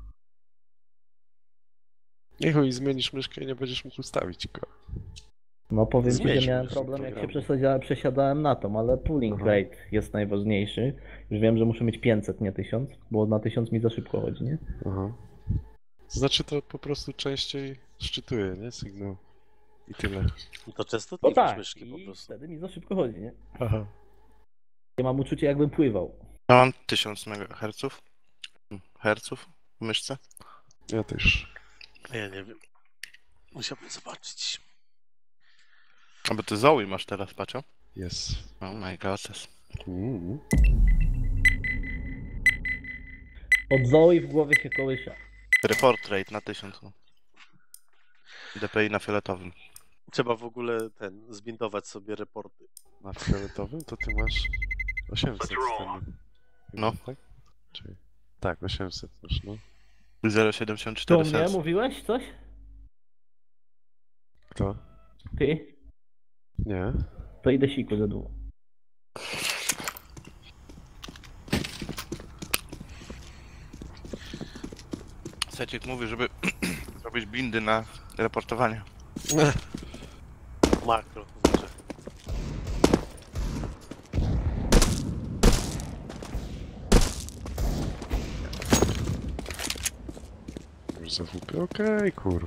Speaker 3: Nie chuj, zmienisz myszkę i nie będziesz mógł ustawić, kurwa.
Speaker 5: No powiem ci,
Speaker 3: Zmieńmy
Speaker 5: że miałem
Speaker 3: już
Speaker 5: problem jak się
Speaker 3: programu.
Speaker 5: przesiadałem na tą, ale pooling
Speaker 3: Aha.
Speaker 5: rate jest najważniejszy. Już wiem, że muszę mieć 500, nie 1000, bo na 1000 mi za szybko chodzi, nie?
Speaker 3: Aha. To znaczy to po prostu częściej szczytuje, nie? Sygnał. I tyle.
Speaker 2: No to
Speaker 5: No
Speaker 2: częstotliwość
Speaker 5: tak,
Speaker 2: myszki po
Speaker 5: i
Speaker 2: prostu.
Speaker 5: wtedy mi za szybko chodzi, nie?
Speaker 3: Aha.
Speaker 5: Ja mam uczucie jakbym pływał.
Speaker 4: Ja mam 1000 MHz. Herców w myszce.
Speaker 3: Ja też.
Speaker 2: Ja nie wiem. Musiałbym zobaczyć.
Speaker 4: A bo ty Zoe masz teraz, patrzę.
Speaker 3: Jest.
Speaker 4: Oh my god.
Speaker 5: Od Zoe w głowie się kołysze.
Speaker 4: Report rate na 1000. no. DPI na fioletowym.
Speaker 2: Trzeba w ogóle zbindować sobie reporty.
Speaker 3: Na fioletowym to ty masz 800 ten.
Speaker 4: No.
Speaker 3: Tak? Czyli... Tak, 800 masz, no.
Speaker 4: 0,74
Speaker 5: To mnie
Speaker 4: Hz.
Speaker 5: mówiłeś coś?
Speaker 3: Kto?
Speaker 5: Ty?
Speaker 3: Nie.
Speaker 5: To idę siku za długo.
Speaker 4: Secik mówi, żeby zrobić bindy na reportowanie.
Speaker 2: Makro. Znaczy.
Speaker 3: Już za WP, okej, kurwa.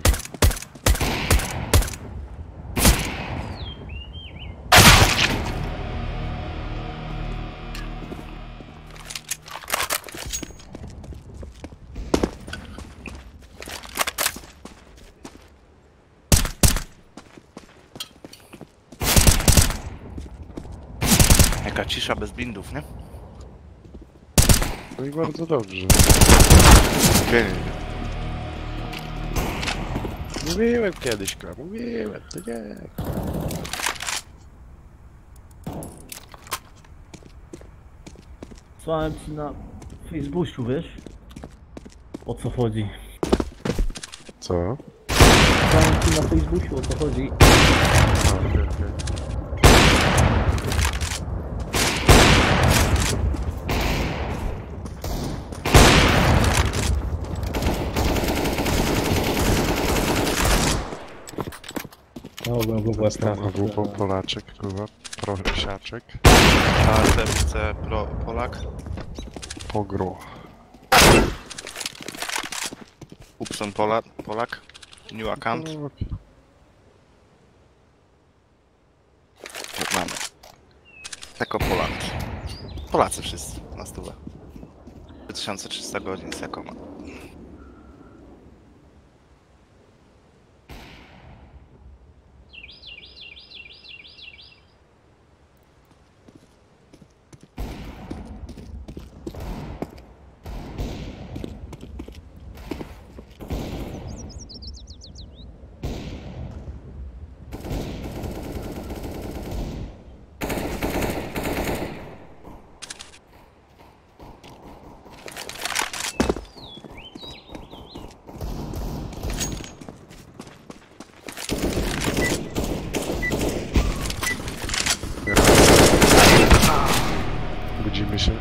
Speaker 4: Jaka cisza bez bindów, nie?
Speaker 3: No i bardzo dobrze. Mówiłem kiedyś, kurwa, mówiłem, to nie.
Speaker 5: Słałem ci na Facebooku, wiesz? O co chodzi?
Speaker 3: Co?
Speaker 5: Słałem ci na Facebooku, o co chodzi?
Speaker 3: A, okej.
Speaker 5: No, byłem w ogóle
Speaker 3: Tam głupą Polaczek, kurwa, prosiaczek.
Speaker 4: ASMC Polak.
Speaker 3: Pogro.
Speaker 4: Upson Polak. New account. Mamy. Seko Poland. Polacy wszyscy na stówę. 2300 godzin Seko ma.
Speaker 3: Budzimy się.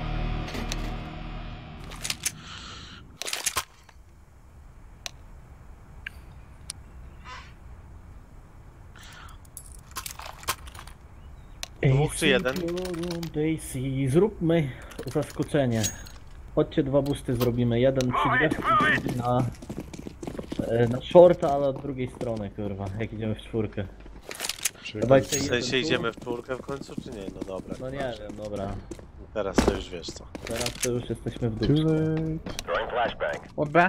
Speaker 2: Dwóch czy jeden?
Speaker 5: Daisy, zróbmy zaskoczenie. Chodźcie, 2 busty zrobimy. Jeden przy drzewku i drugi na shorta, ale od drugiej strony, kurwa, jak idziemy w czwórkę. Dawajcie
Speaker 2: W
Speaker 5: jeden
Speaker 2: sensie
Speaker 5: tu.
Speaker 2: idziemy w czwórkę w końcu, czy nie? No dobra.
Speaker 5: No nie wiem, dobra.
Speaker 2: Teraz to już wiesz co.
Speaker 5: Teraz to już jesteśmy w
Speaker 3: Too
Speaker 5: dupie.
Speaker 3: late.
Speaker 1: Od B?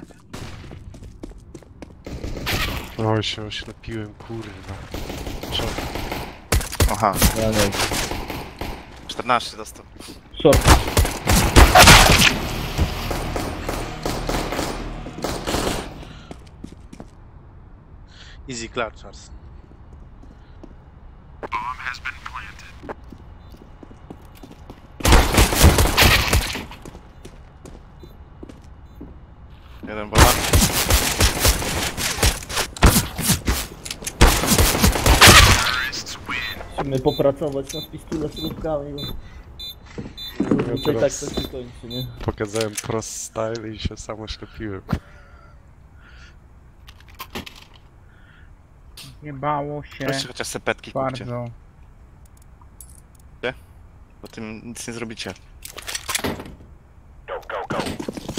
Speaker 3: Oj, się oślepiłem, kurwa. Co?
Speaker 4: Aha,
Speaker 5: Ja nie wiem.
Speaker 4: 14 dostał.
Speaker 5: Short.
Speaker 2: Easy Clutchers.
Speaker 4: Jeden Polak.
Speaker 5: Musimy popracować nad pistoletówkami, bo
Speaker 3: Ja
Speaker 5: tutaj tak
Speaker 3: teraz
Speaker 5: to się kończy, nie?
Speaker 3: pokazałem pro style i się sam oślepiłem.
Speaker 1: Jebało się
Speaker 4: Weźcie chociaż sepetki kupcie,
Speaker 1: bardzo.
Speaker 4: bo tym nic nie zrobicie.
Speaker 6: Go, go, go.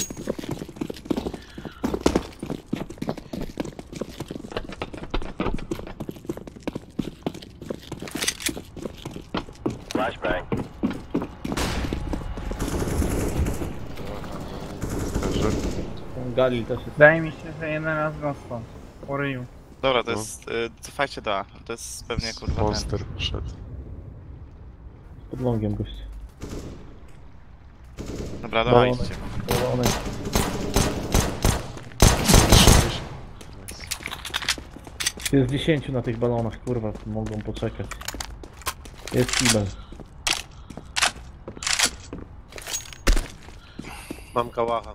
Speaker 6: Flashbang.
Speaker 3: Także
Speaker 5: Ten Galil też jest.
Speaker 1: Wydaje mi się, że jeden raz dostał. Po ryju.
Speaker 4: Dobra, to
Speaker 3: No.
Speaker 4: jest... cofajcie do A. To jest pewnie kurwa ten.
Speaker 3: monster szedł.
Speaker 5: Pod longiem gość.
Speaker 4: Dobra,
Speaker 5: Balony.
Speaker 4: dawajcie.
Speaker 5: Balony. Jest 10 na tych balonach, kurwa, mogą poczekać. Jest kibel.
Speaker 2: Mam kałacha.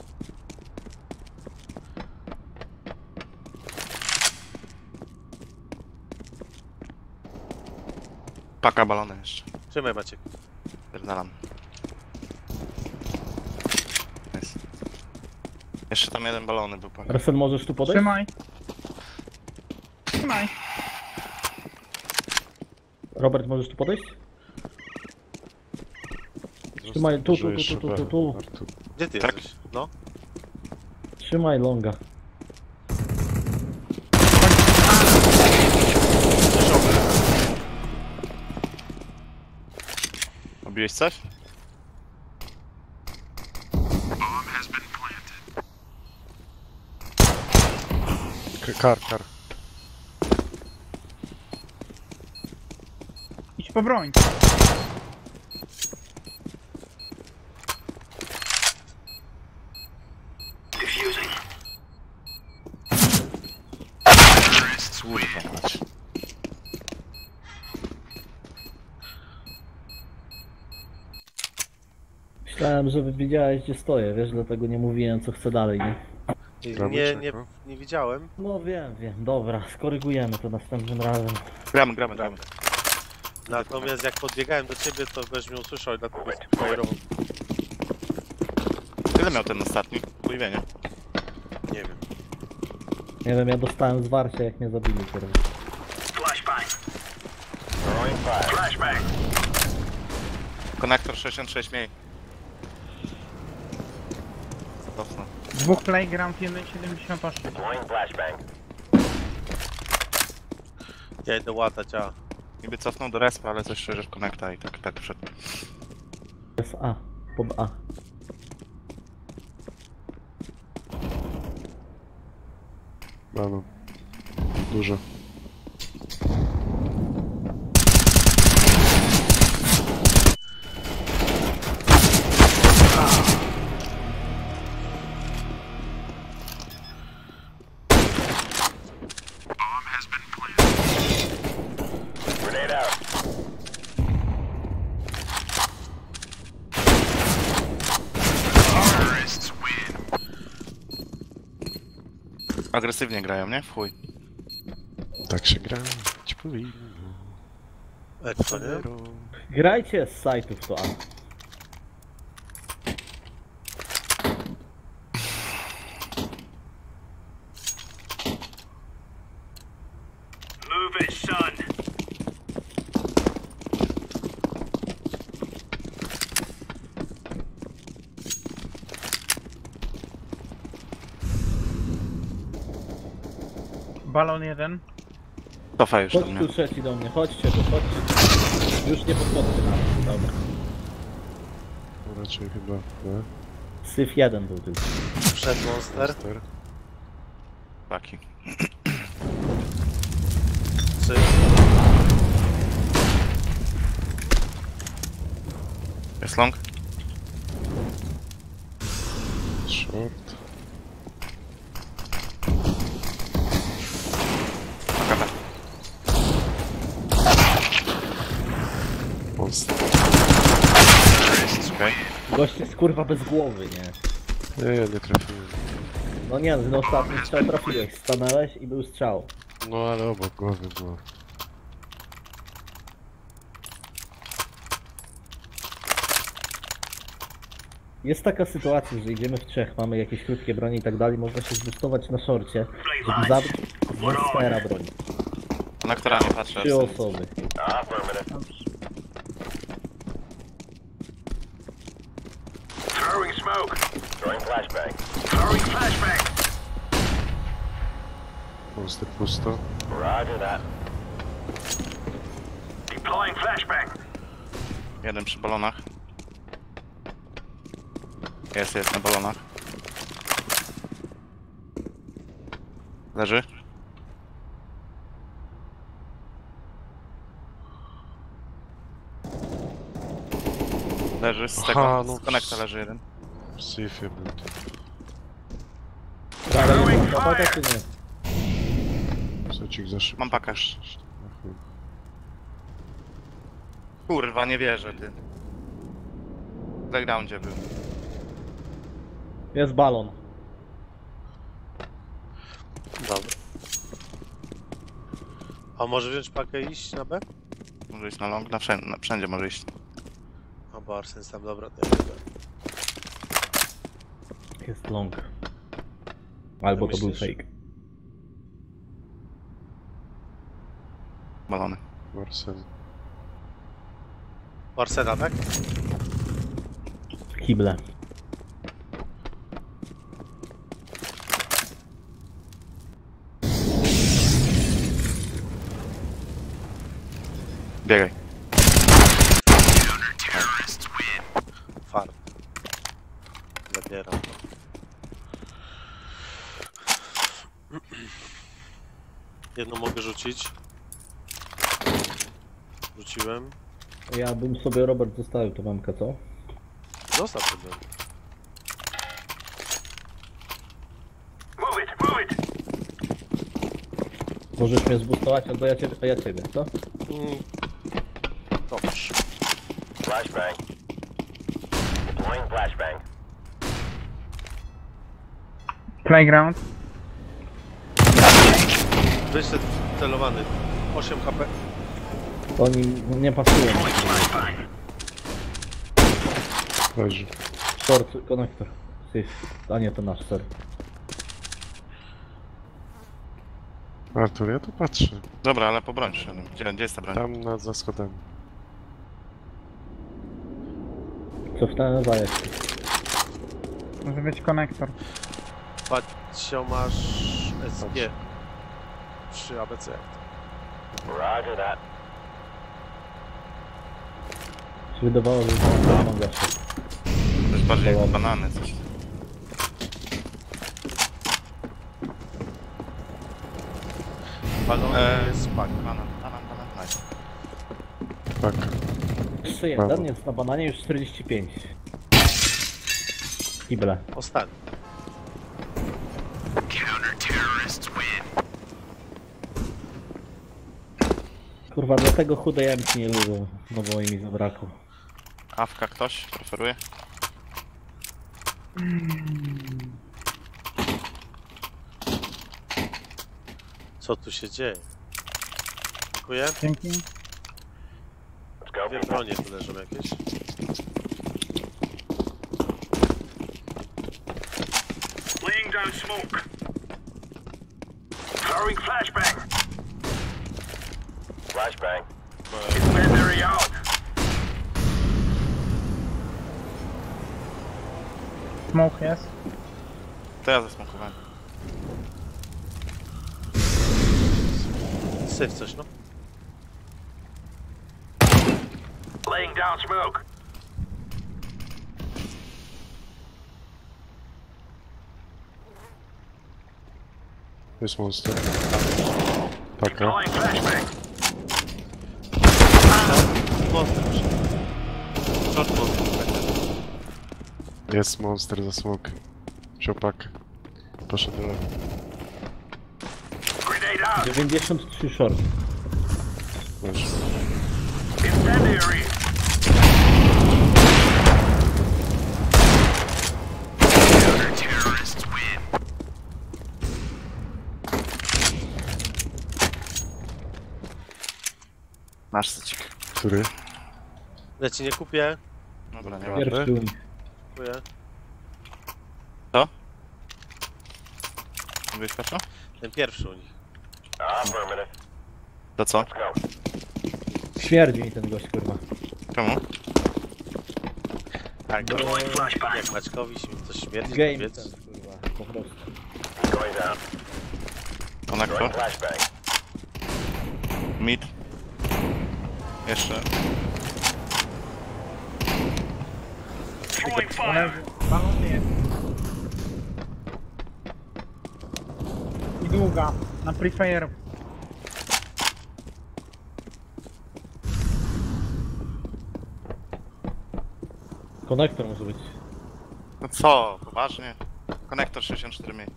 Speaker 4: Paka balony jeszcze.
Speaker 2: Trzymaj, Maciek.
Speaker 4: Pierdalam. Nice. Jeszcze tam jeden balony był pak.
Speaker 5: Arsen, możesz tu podejść?
Speaker 1: Trzymaj. Trzymaj.
Speaker 5: Robert, możesz tu podejść? Trzymaj, tu.
Speaker 3: Artur.
Speaker 2: Gdzie ty
Speaker 4: Tak.
Speaker 2: jesteś? No.
Speaker 5: Trzymaj longa.
Speaker 4: Robiłeś coś?
Speaker 3: Kar.
Speaker 1: Idź po broń.
Speaker 6: Defusing.
Speaker 4: Kurwa mać.
Speaker 5: Myślałem, że wiedziałeś, gdzie stoję, wiesz, dlatego nie mówiłem, co chcę dalej, nie?
Speaker 3: Gramy
Speaker 2: Nie,
Speaker 3: czego?
Speaker 2: nie widziałem.
Speaker 5: No wiem, dobra, skorygujemy to następnym razem.
Speaker 4: Gramy.
Speaker 2: Natomiast jak podbiegałem do ciebie, to goś mnie usłyszał i dlatego spajerował.
Speaker 4: Ile miał ten ostatni? Chuj wie, nie?
Speaker 2: Nie wiem.
Speaker 5: Nie wiem, ja dostałem zwarcia, jak mnie zabili, kurwa.
Speaker 6: Flashbang. Throwing fire. Flashbang.
Speaker 4: Konektor 66 miej. Cofnę.
Speaker 1: Dwóch playground, 1,78.
Speaker 6: Deploying flashbang.
Speaker 2: Ja idę łatać, a.
Speaker 4: Niby cofnął do respa, ale coś szczerze w konekta i tak wszedł.
Speaker 5: Jest A, pod A.
Speaker 3: Banan. Dużo.
Speaker 6: Grenade out. Terrorists win.
Speaker 4: Agresywnie grają, nie? W chuj.
Speaker 3: Tak się gra. Ci powinno.
Speaker 2: Co nie?
Speaker 5: Grajcie z sajtów to A.
Speaker 6: Move it, son.
Speaker 1: Balon jeden.
Speaker 4: Cofaj już do
Speaker 5: Chodź
Speaker 4: mnie.
Speaker 5: tu trzeci do mnie, chodźcie. Już nie podchodźcie na mnie, dobra.
Speaker 3: Raczej chyba, nie?
Speaker 5: Syf 1 był tylko.
Speaker 2: Wszedł monster.
Speaker 3: Monster.
Speaker 4: Paki.
Speaker 2: 3.
Speaker 4: Jest long?
Speaker 3: Short.
Speaker 4: Paka.
Speaker 3: Monster.
Speaker 4: Okej.
Speaker 5: Gość jest kurwa bez głowy, nie?
Speaker 3: Nie trafiłem.
Speaker 5: No nie, no ostatni strzał trafiłeś, stanęłeś i był strzał.
Speaker 3: No ale obok głowy było.
Speaker 5: Jest taka sytuacja, że idziemy w trzech, mamy jakieś krótkie broni i tak dalej, można się zbustować na szorcie, żeby zabić z sfera broni.
Speaker 4: Na która nie patrzę.
Speaker 5: 3 osoby.
Speaker 6: Throwing smoke. Throwing flashbang. Throwing flashbang.
Speaker 3: Monster pusto.
Speaker 6: Roger that. Deploying flashbang.
Speaker 4: Jeden przy balonach. Jest na balonach. Leży. Leży z tego,
Speaker 3: Aha, no.
Speaker 4: z konekta leży jeden.
Speaker 3: W safie był to.
Speaker 5: Ale jest to paka czy nie?
Speaker 3: Secik za szybko.
Speaker 4: Mam pakę. Kurwa, nie wierzę, ty. W playgroundzie był.
Speaker 5: Jest balon.
Speaker 2: Dobra. A może wziąć pakę i iść na B?
Speaker 4: Może iść na long, na wszędzie może iść.
Speaker 2: A bo Arsens tam, dobra, to ja idę.
Speaker 5: Jest long. Albo to był
Speaker 2: myślisz?
Speaker 5: fake.
Speaker 4: Balony.
Speaker 3: Marsen.
Speaker 2: Arsena, tak?
Speaker 5: Kible.
Speaker 4: Biegaj.
Speaker 2: Fart. Zabieram to. Jedno mogę rzucić. Rzuciłem.
Speaker 5: Ja bym sobie, Robert, zostawił tą mamkę, co?
Speaker 2: Zostaw to.
Speaker 6: Move it, move it.
Speaker 5: Możesz mnie zbustować, albo ja ciebie, co?
Speaker 2: Dobrze.
Speaker 6: Flashbang. Deploying flashbang.
Speaker 1: Playground.
Speaker 2: Wyszedł celowany. 8 HP.
Speaker 5: Oni nie pasują.
Speaker 3: Leży.
Speaker 5: Short, konektor. A nie, to nasz, sorry.
Speaker 3: Artur, ja tu patrzę.
Speaker 4: Dobra, ale po broń przyszedłem. Gdzie jest ta broń?
Speaker 3: Tam za schodami.
Speaker 5: Cofnąłem za jeszcze.
Speaker 1: Może być konektor.
Speaker 2: Patrzio, masz SG. 3 ABC.
Speaker 6: Roger that.
Speaker 5: Się wydawało, że to mam gaszę.
Speaker 4: To jest bardziej
Speaker 5: Dobra.
Speaker 4: banany coś.
Speaker 2: Balon jest pak.
Speaker 4: Banan, nice.
Speaker 3: Paka.
Speaker 5: 3-1 jest na bananie już 45. Kible.
Speaker 2: Ostatni.
Speaker 5: Kurwa, dlatego chude jamki nie lubię, no bo mi zabrakło.
Speaker 4: Awka ktoś preferuje?
Speaker 2: Co tu się dzieje? Dziękuję.
Speaker 1: Dzięki.
Speaker 6: Let's go.
Speaker 2: Dwie bronie tu leżą jakieś.
Speaker 6: Laying down smoke. Throwing flashbang. Flashbang. Incendiary out.
Speaker 1: Smoke jest.
Speaker 4: To ja zasmokowałem.
Speaker 2: Syf coś, no.
Speaker 6: Laying down smoke.
Speaker 3: Jest monster. Paka.
Speaker 6: Deploying flashbang.
Speaker 2: Monster przyszedł. Short monster.
Speaker 3: Jest monster za smokiem. Wziął pakę. Poszedł do lewa.
Speaker 6: Grenade out.
Speaker 5: 93 short.
Speaker 3: Leży.
Speaker 6: Incendiary. Counter-terrorists win.
Speaker 4: Masz sycik.
Speaker 3: Który?
Speaker 2: Ja ci nie kupię.
Speaker 4: Dobra, nie
Speaker 3: Dobra.
Speaker 4: ma.
Speaker 5: Pierwszy u nich.
Speaker 2: Dziękuję.
Speaker 4: Mówisz Paczo?
Speaker 2: Ten pierwszy u nich.
Speaker 4: To co?
Speaker 5: Śmierdzi mi ten gość, kurwa.
Speaker 4: Czemu?
Speaker 2: Tak, jak Maćkowi się coś śmierdzi,
Speaker 5: Game
Speaker 2: to
Speaker 5: ten,
Speaker 2: wiedz.
Speaker 5: kurwa, po prostu.
Speaker 4: Konektor? Mid. Jeszcze.
Speaker 6: Throwing fire.
Speaker 1: Balon jest. I długa. Na Prefire.
Speaker 5: Konektor może być.
Speaker 4: No co? Poważnie? Konektor 64 mniej.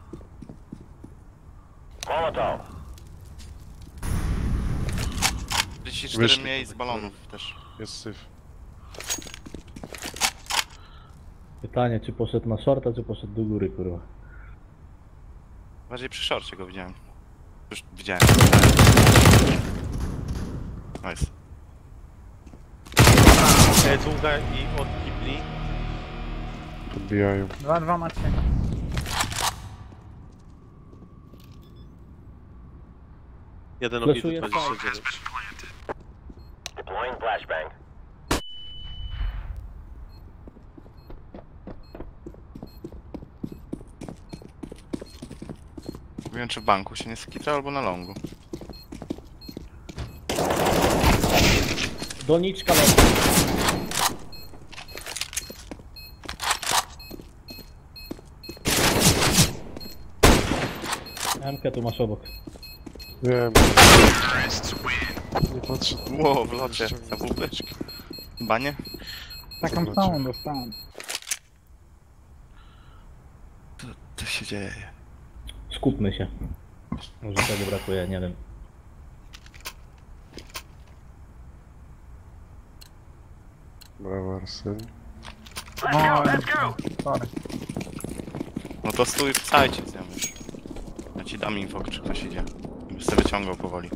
Speaker 4: 34
Speaker 3: Wyszli
Speaker 4: mniej z
Speaker 3: konektory.
Speaker 4: balonów też.
Speaker 3: Jest syf.
Speaker 5: Pytanie, czy poszedł na shorta, czy poszedł do góry, kurwa.
Speaker 4: Bardziej przy szorcie go widziałem. Już widziałem. Nice.
Speaker 2: Długa i od Kibli.
Speaker 3: Podbijają.
Speaker 1: 2-2 macie.
Speaker 2: Jeden obity
Speaker 5: Fleszuje
Speaker 2: 29.
Speaker 6: Deploying flashbang.
Speaker 4: Nie wiem czy w banku się nie skitra albo na longu.
Speaker 5: Doniczka leży. MK tu masz obok.
Speaker 3: Wiem. Nie patrzę.
Speaker 4: Ło, w locie. Za bubeczki. Banie?
Speaker 1: Taką
Speaker 3: Zobaczę.
Speaker 1: całą dostałem.
Speaker 4: Co się dzieje?
Speaker 5: Skupmy się. Może tego brakuje, nie wiem.
Speaker 3: Brawo, Arsyn.
Speaker 6: Let's go.
Speaker 1: Sorry.
Speaker 4: No to stój w sajcie z nią już. Ja ci dam info, czy ktoś idzie. Byś sobie wyciągał powoli.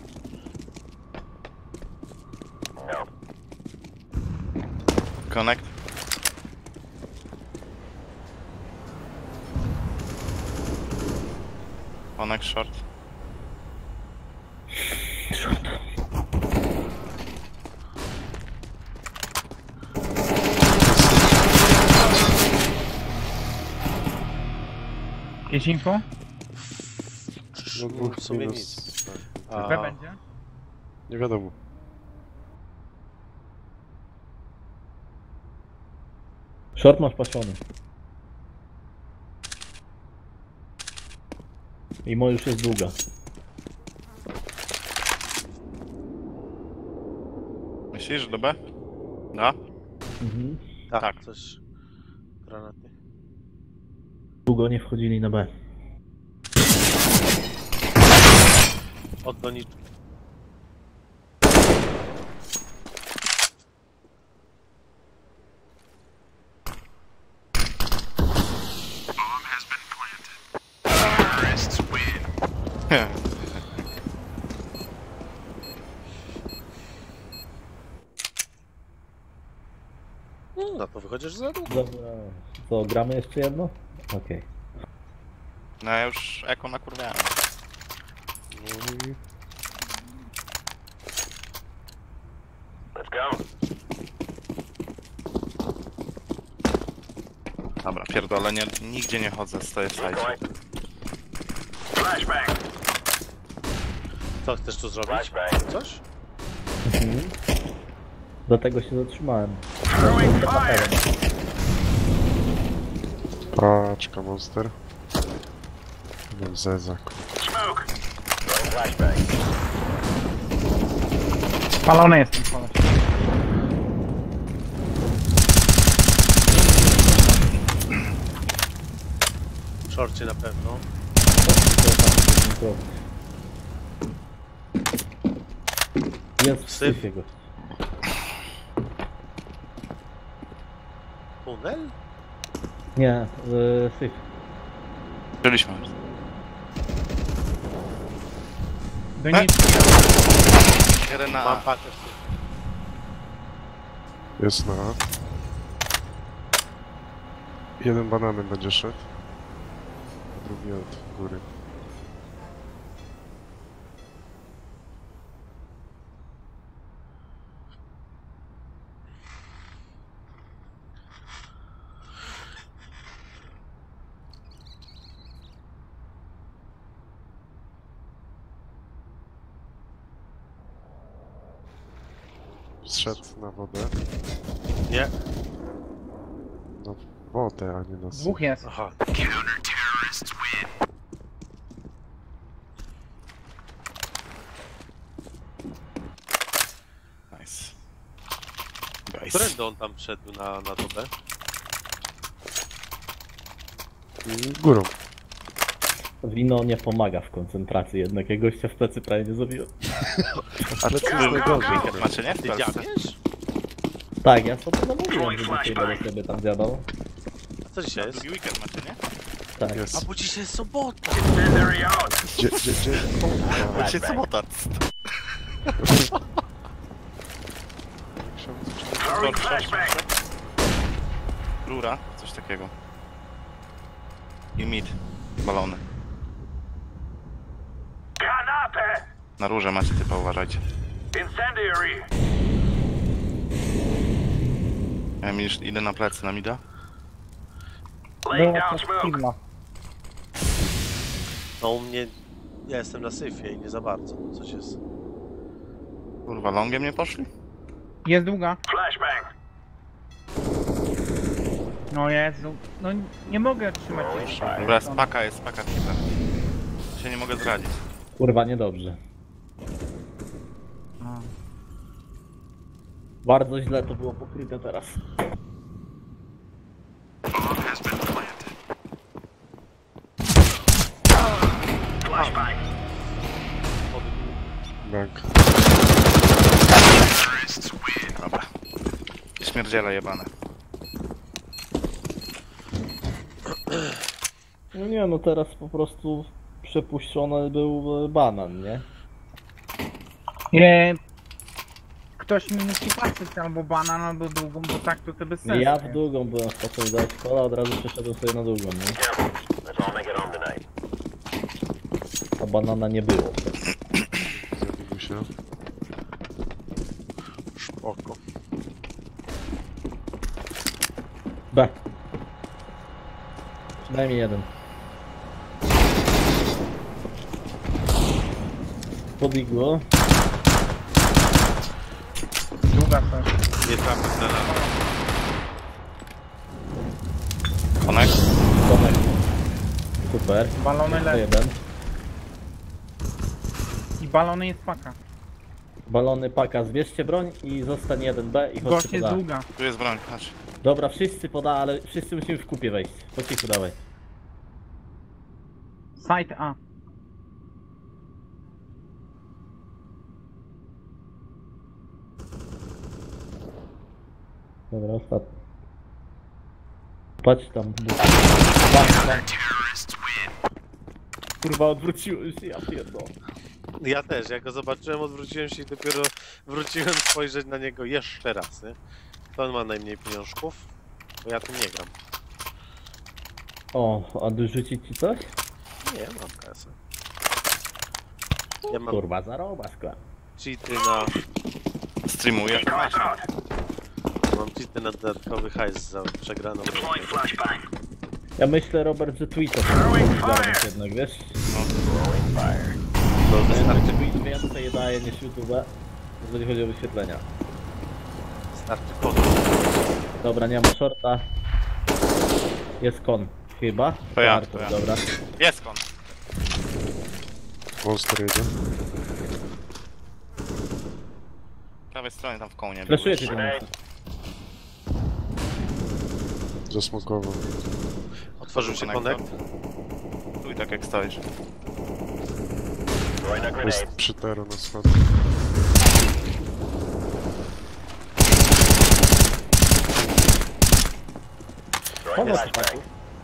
Speaker 6: No.
Speaker 4: Connect. Connect short.
Speaker 1: Jakieś info?
Speaker 3: No dwóch
Speaker 2: W sumie
Speaker 3: minus.
Speaker 2: nic.
Speaker 3: Tak.
Speaker 1: B będzie?
Speaker 3: Nie wiadomo.
Speaker 5: Short masz pasiony. I mo już jest długa.
Speaker 4: Myślisz, że do B? Da?
Speaker 5: Mhm.
Speaker 2: Tak,
Speaker 4: Tak.
Speaker 2: coś. Granaty.
Speaker 5: Długo nie wchodzili na B.
Speaker 2: Od doniczki. No to wychodzisz za długo.
Speaker 5: Dobra. Co, gramy jeszcze jedno? Okej.
Speaker 4: No ja już eko nakurwiałem.
Speaker 3: No i
Speaker 6: Let's go.
Speaker 4: Dobra, pierdolę, nigdzie nie chodzę, stoję w sajcie.
Speaker 6: Deploying. Flashbang.
Speaker 2: Co chcesz tu zrobić?
Speaker 6: Flashbang.
Speaker 2: Coś?
Speaker 5: Mhm. Dlatego się zatrzymałem.
Speaker 6: Throwing fire.
Speaker 3: paczka monster. No zeza, kurwa.
Speaker 6: Smoke. Throwing flashbang.
Speaker 1: Spalony jest ten koleś.
Speaker 2: W szorcie na pewno.
Speaker 5: Jest w
Speaker 2: Syf.
Speaker 5: syfie go.
Speaker 2: Tunel?
Speaker 5: Nie, syf.
Speaker 4: Byliśmy.
Speaker 1: Doniczki.
Speaker 4: Jeden na
Speaker 2: Mam
Speaker 4: A.
Speaker 2: pakę.
Speaker 3: Jest na A. Jeden bananem będzie szedł, a drugi od góry. Zszedł na wodę.
Speaker 2: Nie.
Speaker 3: No wodę, a nie na syf.
Speaker 1: Dwóch jest.
Speaker 2: Aha.
Speaker 4: Nice.
Speaker 2: Którędy on tam wszedł na dobę?
Speaker 3: Górą.
Speaker 5: Wino nie pomaga w koncentracji, jednak jak gościa w plecy prawie nie zabiłem.
Speaker 3: Ale co jest najgorzej?
Speaker 4: Weekend macie, nie? W
Speaker 2: Ty
Speaker 4: Polsce.
Speaker 2: dziabiesz?
Speaker 5: Tak, ja sobie zamówiłem, że dzisiaj będę sobie tam zjadał.
Speaker 2: A co dzisiaj jest?
Speaker 4: Drugi weekend macie, nie?
Speaker 5: Tak.
Speaker 2: A
Speaker 3: Jest.
Speaker 2: bo dzisiaj jest sobota.
Speaker 6: Incendiary out.
Speaker 3: Gdzie?
Speaker 4: Bo dzisiaj sobota.
Speaker 6: Throwing flashbang.
Speaker 4: Rura, coś takiego. I mid. Balony.
Speaker 6: Kanapę.
Speaker 4: Na rurze macie typa, uważajcie.
Speaker 6: Incendiary.
Speaker 4: Ja idę na plecy, na mida.
Speaker 6: Laying
Speaker 1: Była
Speaker 6: down
Speaker 1: to
Speaker 6: smoke.
Speaker 1: Sigma.
Speaker 2: No u mnie... Ja jestem na syfie i nie za bardzo. Coś jest.
Speaker 4: Kurwa, longiem nie poszli?
Speaker 1: Jest długa.
Speaker 6: Flashbang.
Speaker 1: No Jezu. No nie mogę trzymać się.
Speaker 4: Dobra, jest paka typa. Się nie mogę zradzić.
Speaker 5: Kurwa, niedobrze.
Speaker 1: No.
Speaker 5: Bardzo źle to było pokryte teraz.
Speaker 6: Flashbang.
Speaker 3: Bank.
Speaker 4: Dobra. Śmierdziele jebane.
Speaker 5: No nie, no teraz po prostu przepuszczony był banan, nie?
Speaker 1: Ktoś mi musi patrzeć albo banan, albo długą, bo tak to bez sensu.
Speaker 5: Ja w
Speaker 1: nie?
Speaker 5: długą byłem w początku dać kola, od razu przeszedłem sobie na długą, nie?
Speaker 6: Let's all make it home tonight.
Speaker 5: A banana nie było.
Speaker 3: Zabił się.
Speaker 2: Spoko.
Speaker 5: B. Przynajmniej jeden. Podigło.
Speaker 1: Długa coś.
Speaker 2: Nie trafił na lewo.
Speaker 4: Connect?
Speaker 5: Tomek. Super.
Speaker 1: Balony
Speaker 5: Jeszcze
Speaker 1: leży.
Speaker 5: jeden.
Speaker 1: I balony jest paka.
Speaker 5: Balony paka, zbierzcie broń i zostań jeden B i
Speaker 1: Gość
Speaker 5: chodźcie
Speaker 1: jest
Speaker 5: poda.
Speaker 1: długa.
Speaker 4: Tu jest broń, patrz.
Speaker 5: Dobra, wszyscy poda, ale wszyscy musimy w kupie wejść. Po cichu dawaj.
Speaker 1: Site A.
Speaker 5: Dobra, ostatni. Patrz tam. Bang, bang. Kurwa, odwróciłem się, ja pierdolę.
Speaker 2: Ja też, jak go zobaczyłem, odwróciłem się i dopiero wróciłem spojrzeć na niego jeszcze raz, nie? Kto on ma najmniej pieniążków? Bo ja tym nie gram.
Speaker 5: O, a dorzucić ci coś?
Speaker 2: Nie, mam kasę. Ja mam
Speaker 5: Kurwa, zaroba skład.
Speaker 2: cheaty na...
Speaker 4: Streamuję.
Speaker 6: Cards out.
Speaker 2: Mam cheaty na dodatkowy hajs za przegraną.
Speaker 6: Deploying flashbang.
Speaker 5: Ja myślę, Robert, że Twitcha zgarnąć jednak, wiesz?
Speaker 6: Throwing fire.
Speaker 2: No,
Speaker 5: Jednak
Speaker 2: wystarczy,
Speaker 5: Twitch więcej daje niż YouTube, jeżeli chodzi o wyświetlenia.
Speaker 2: wystarczy kod.
Speaker 5: Dobra, nie ma shorta. Jest kon, chyba.
Speaker 4: To ja,
Speaker 5: Artur,
Speaker 4: to ja.
Speaker 5: dobra.
Speaker 4: Jest kon.
Speaker 3: Monster jeden.
Speaker 4: Z prawej stronie tam w kołnie.
Speaker 5: Fleszuję ci ten
Speaker 6: Grenade.
Speaker 3: Zasmokował.
Speaker 2: Otworzył się connect.
Speaker 4: Tu i tak jak stoisz.
Speaker 6: Throwing a
Speaker 3: Jest
Speaker 6: grenade.
Speaker 3: przy tero na schodach.
Speaker 6: Throwing
Speaker 5: Pomoc
Speaker 6: flashbang.
Speaker 5: paku.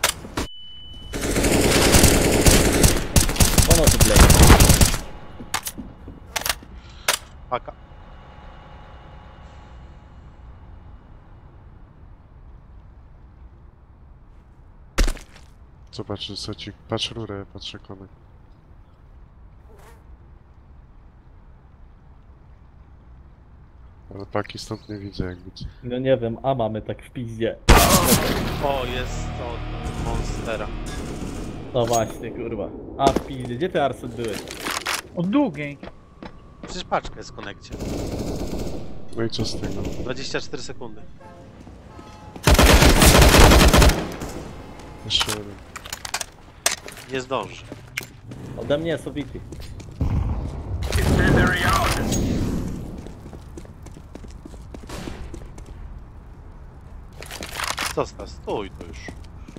Speaker 5: Pomoc blej.
Speaker 2: Paka.
Speaker 3: Co patrzysz, Socik? Patrz rurę, patrzę konek. Ale paki stąd nie widzę jakby co.
Speaker 5: No nie wiem, a mamy tak w piździe.
Speaker 2: O, jest to od Monstera.
Speaker 5: No właśnie, kurwa. A w piździe, gdzie ty, Arsen, byłeś?
Speaker 1: Od długiej.
Speaker 2: Przecież paczka jest w konekcie.
Speaker 3: No i co z tego?
Speaker 2: 24 sekundy.
Speaker 3: Jeszcze jeden.
Speaker 2: Nie zdąży.
Speaker 5: Ode mnie jest obity.
Speaker 6: Incendiary out.
Speaker 2: Zostaw, stój to już.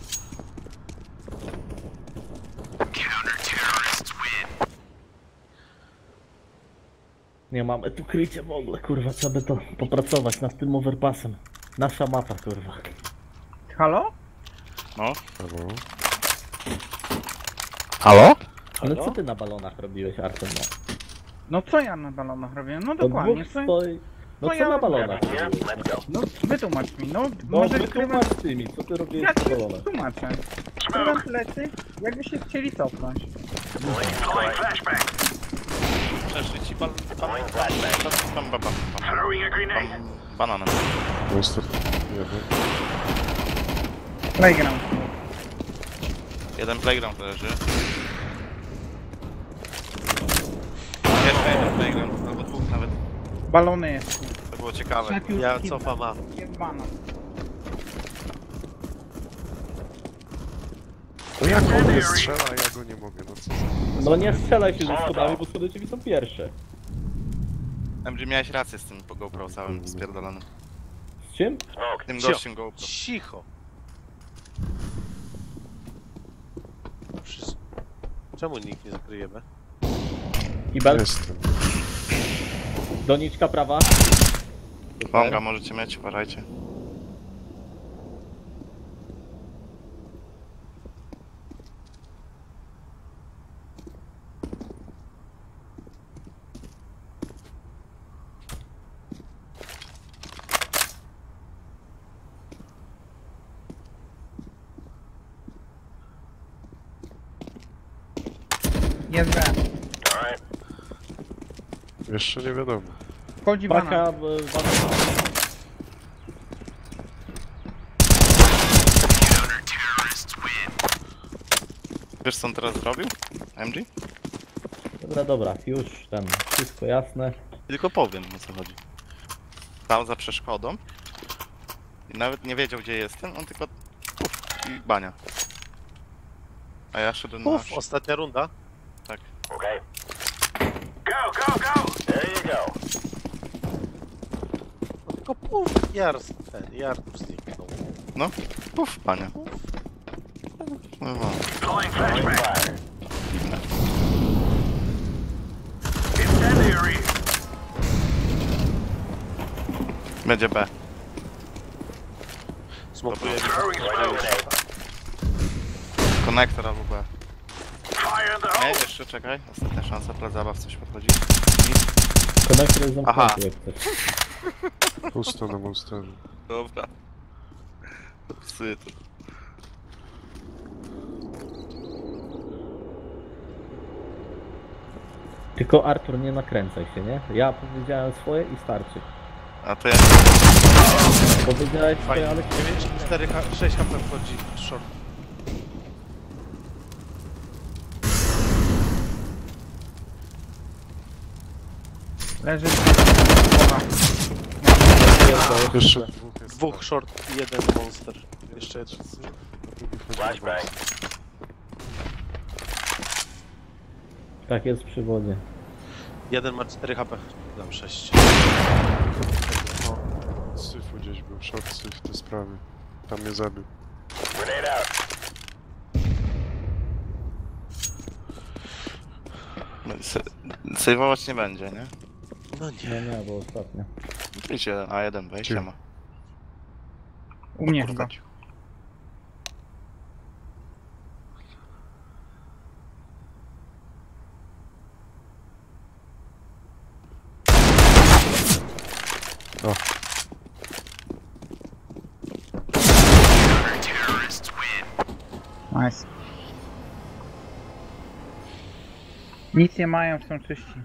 Speaker 5: Nie mamy tu krycia w ogóle, kurwa, trzeba by to popracować nad tym overpassem. Nasza mapa, kurwa.
Speaker 1: Halo?
Speaker 4: No,
Speaker 3: Albo?
Speaker 5: Ale
Speaker 2: Halo?
Speaker 5: co ty na balonach robiłeś, Arsen? No,
Speaker 1: No co ja na balonach robię? No
Speaker 5: to
Speaker 1: dokładnie.
Speaker 5: dwóch
Speaker 1: Co?
Speaker 5: stoi... No
Speaker 1: Co
Speaker 5: co
Speaker 1: ja
Speaker 5: na
Speaker 1: robię?
Speaker 5: balonach
Speaker 6: Yeah,
Speaker 5: robiłeś?
Speaker 6: let's go.
Speaker 1: No wytłumacz mi, no
Speaker 5: No
Speaker 1: może skrywać...
Speaker 5: wytłumacz ty mi, co ty robiłeś
Speaker 1: Ja
Speaker 5: na
Speaker 1: ci
Speaker 5: balonach?
Speaker 1: tłumaczę. Skrywam plecy, jakby się chcieli cofnąć.
Speaker 6: Deploying flashbang.
Speaker 4: przeszli ci
Speaker 6: Throwing a grenade.
Speaker 4: bananem.
Speaker 3: Monster jeden.
Speaker 1: Playground.
Speaker 4: Jeden playground leży. Jeszcze jeden playground, albo dwóch nawet.
Speaker 1: Balony jest.
Speaker 4: To było ciekawe.
Speaker 1: Trafił
Speaker 2: Ja
Speaker 1: kill.
Speaker 2: cofam A.
Speaker 1: Jest banan.
Speaker 3: No jak on nie strzela, a ja go nie mogę, no co za...
Speaker 5: No nie strzelaj się ze schodami, bo schody ciebie są pierwsze.
Speaker 4: MG, miałeś rację z tym GoPro całym spierdolonym.
Speaker 5: Z czym?
Speaker 4: Tym
Speaker 2: Cio.
Speaker 4: gościem GoPro.
Speaker 2: Cicho. Wszyscy- Czemu nikt nie zakryje B?
Speaker 5: Kibel,
Speaker 3: Jestem.
Speaker 5: doniczka prawa.
Speaker 4: Longa możecie mieć, uważajcie.
Speaker 1: Jest B.
Speaker 6: Alright.
Speaker 3: Jeszcze nie wiadomo.
Speaker 1: Wchodzi banan.
Speaker 5: Baka,
Speaker 4: Wiesz co on teraz zrobił? MG?
Speaker 5: Dobra, już ten, wszystko jasne.
Speaker 4: Tylko powiem, o co chodzi. Stał za przeszkodą i nawet nie wiedział, gdzie jestem, on tylko i bania. A ja szedłem na...
Speaker 2: Uf, ostatnia runda.
Speaker 4: Tak.
Speaker 6: Okay. Go, go, go! There you go.
Speaker 2: No tylko puf, Jar tu zniknął.
Speaker 4: No, puf, bania. No, no.
Speaker 6: Deploying flashbang. Incendiary.
Speaker 4: Będzie B.
Speaker 2: Smokuję.
Speaker 6: Throwing smoke grenade.
Speaker 4: Konektor albo B.
Speaker 6: Fire in the
Speaker 4: Nie,
Speaker 6: hole.
Speaker 4: jeszcze czekaj. Ostatnia szansa, plac zabaw, coś podchodzi.
Speaker 5: Konektor jest
Speaker 4: Aha.
Speaker 5: zamknięty, jak chcesz.
Speaker 3: Pusto na monsterze.
Speaker 4: Dobra. Psy to.
Speaker 5: Tylko Artur, nie nakręcaj się, nie? Ja powiedziałem swoje i starczy.
Speaker 4: A to ja...
Speaker 5: Powiedziałeś swoje,
Speaker 2: Fajnie.
Speaker 5: ale...
Speaker 2: 9, 4, 6 HP wchodzi. Short.
Speaker 1: Leży głowa.
Speaker 3: Jeszcze dwóch jest.
Speaker 2: Dwóch short i jeden monster. Jeszcze jeden.
Speaker 3: Drugi wchodzi na
Speaker 6: Flashbang.
Speaker 3: monster.
Speaker 5: Tak jest przy wodzie.
Speaker 2: Jeden ma 4 HP. Dam 6.
Speaker 3: Syfu gdzieś był, short syf, te sprawy. Tam mnie zabił.
Speaker 6: Grenade out.
Speaker 4: Sejwować nie będzie, nie?
Speaker 2: No nie.
Speaker 5: Nie, bo ostatnio.
Speaker 4: To idź jeden, a jeden B,
Speaker 3: Cicho.
Speaker 4: siema.
Speaker 1: U mnie chyba.
Speaker 3: O,
Speaker 1: Nice. Nic nie mają, są czyści.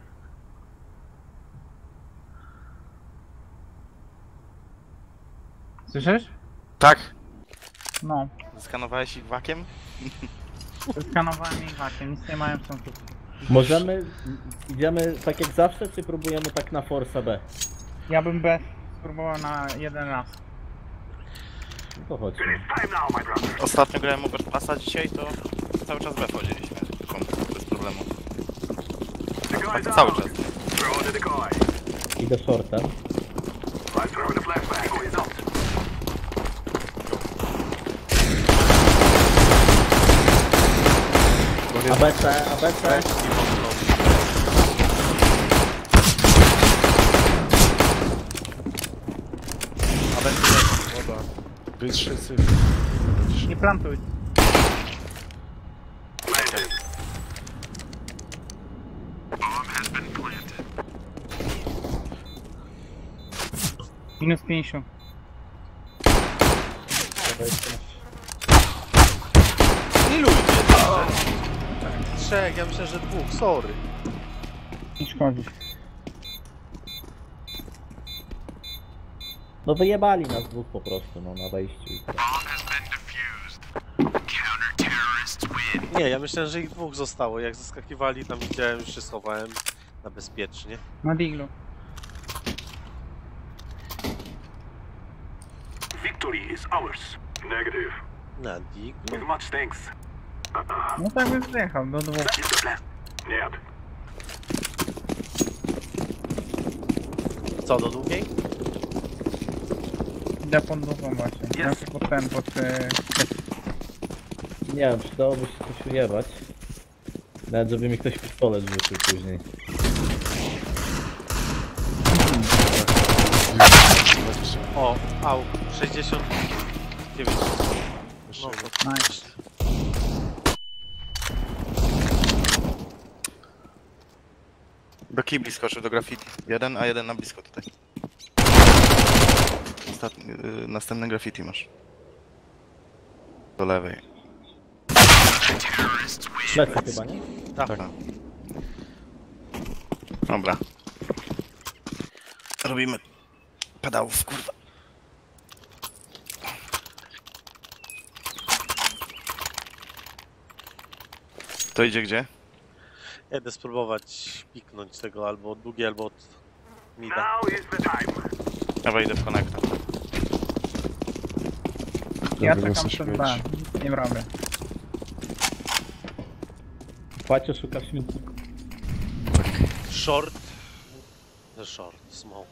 Speaker 1: Słyszysz?
Speaker 4: Tak.
Speaker 1: No.
Speaker 4: Skanowałeś ich wakiem?
Speaker 1: Skanowałem ich wakiem, nic nie mają, są czyści.
Speaker 5: Możemy, idziemy tak jak zawsze, czy próbujemy tak na Force B?
Speaker 1: Ja bym bez spróbował na jeden raz.
Speaker 5: No to chodźmy.
Speaker 6: Time now, my brother.
Speaker 4: Ostatnio grałem Over Passa dzisiaj, to cały czas B wchodziliśmy. Bez problemu.
Speaker 6: The guy's
Speaker 4: Tak cały
Speaker 6: out.
Speaker 4: czas.
Speaker 6: Throw it to the guy.
Speaker 5: Idę shortem.
Speaker 6: I'm throwing a flashbang. Oh, he's out.
Speaker 5: ABC, ABC.
Speaker 2: A będzie woda.
Speaker 3: Więc wszyscy...
Speaker 1: Nie plantuj.
Speaker 6: Landed. Bomb has been planted.
Speaker 1: Minus 50.
Speaker 2: Ilu idzie? Trzech, ja myślę, że dwóch, sorry.
Speaker 1: Nie szkodzi.
Speaker 5: No wyjebali nas dwóch po prostu, no na wejściu.
Speaker 6: Bomb has been defused. Counter-terrorists win.
Speaker 2: Nie, ja myślę, że ich dwóch zostało. Jak zaskakiwali, tam widziałem, już się schowałem na bezpiecznie.
Speaker 1: Na diglu.
Speaker 6: Victory is ours. Negative.
Speaker 2: Na dig.
Speaker 6: With much thanks.
Speaker 1: No tak bym zjechał, do dwóch.
Speaker 6: That is the plan. Yep.
Speaker 2: Co, do długiej?
Speaker 1: Idę pod dwóch właśnie. Ja się potem pod...
Speaker 5: Nie wiem, przydałoby się coś ujebać. Nawet żeby mi ktoś pistolet rzucił później.
Speaker 2: O, au, 69. No,
Speaker 1: Nice.
Speaker 4: Do kibli skoczył do graffiti. Jeden, a jeden na blisko tutaj. Następny graffiti masz. Do lewej.
Speaker 5: Lecę chyba, nie?
Speaker 2: tak.
Speaker 4: Dobra. Robimy pedałów, kurwa. To idzie gdzie?
Speaker 2: Jedę spróbować piknąć tego albo od długiej, albo od mida.
Speaker 6: Now is the time.
Speaker 4: Ja wejdę w konektor.
Speaker 1: Ja
Speaker 3: Wyniosę
Speaker 1: czekam przed B.
Speaker 3: śmieć.
Speaker 1: Nic nie robię.
Speaker 5: Płacio szuka śmietniku.
Speaker 2: Short. Short, smoke.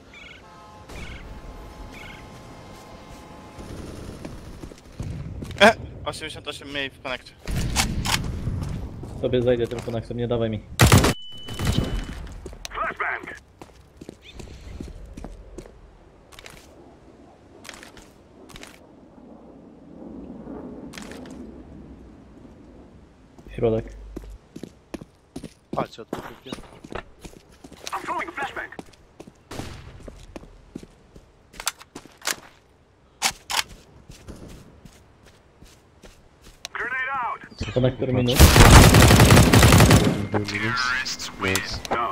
Speaker 4: E! 88 mniej w konekcie.
Speaker 5: Sobie zajdę tylko na chcę, nie dawaj mi.
Speaker 6: Flashbang.
Speaker 5: Środek.
Speaker 2: Patrzcie od kupię.
Speaker 6: I'm throwing a flashbang. Grenade out.
Speaker 5: Konektor minus.
Speaker 3: Był minus. Więc
Speaker 6: No.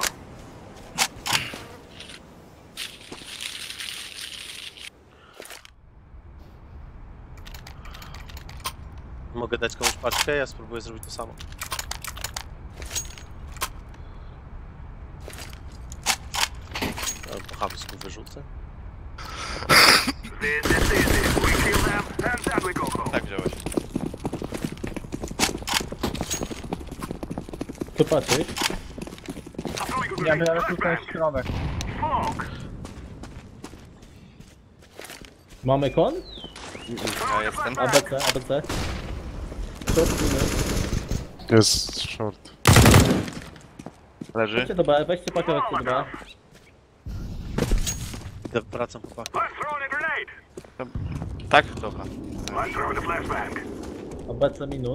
Speaker 2: Mogę dać komuś paczkę, ja spróbuję zrobić to samo. Po chamsku wyrzucę.
Speaker 6: This is easy. We kill them, and then we go home.
Speaker 4: Tak wziąłeś.
Speaker 5: Tu patrzy.
Speaker 6: I'm throwing a
Speaker 1: Ja
Speaker 6: grenade.
Speaker 1: biorę tutaj
Speaker 6: Flashbang.
Speaker 1: środek.
Speaker 6: Smoke.
Speaker 5: Mamy kon?
Speaker 4: Ja jestem.
Speaker 5: ABC, ABC. Short minus.
Speaker 3: jest short.
Speaker 4: Leży.
Speaker 5: Weźcie do B, weźcie pakę, weźcie do B.
Speaker 2: Idę, wracam po pakę.
Speaker 6: I'm throwing a grenade.
Speaker 4: Tak? Dobra.
Speaker 6: I'm throwing a flashbang.
Speaker 5: ABC minus.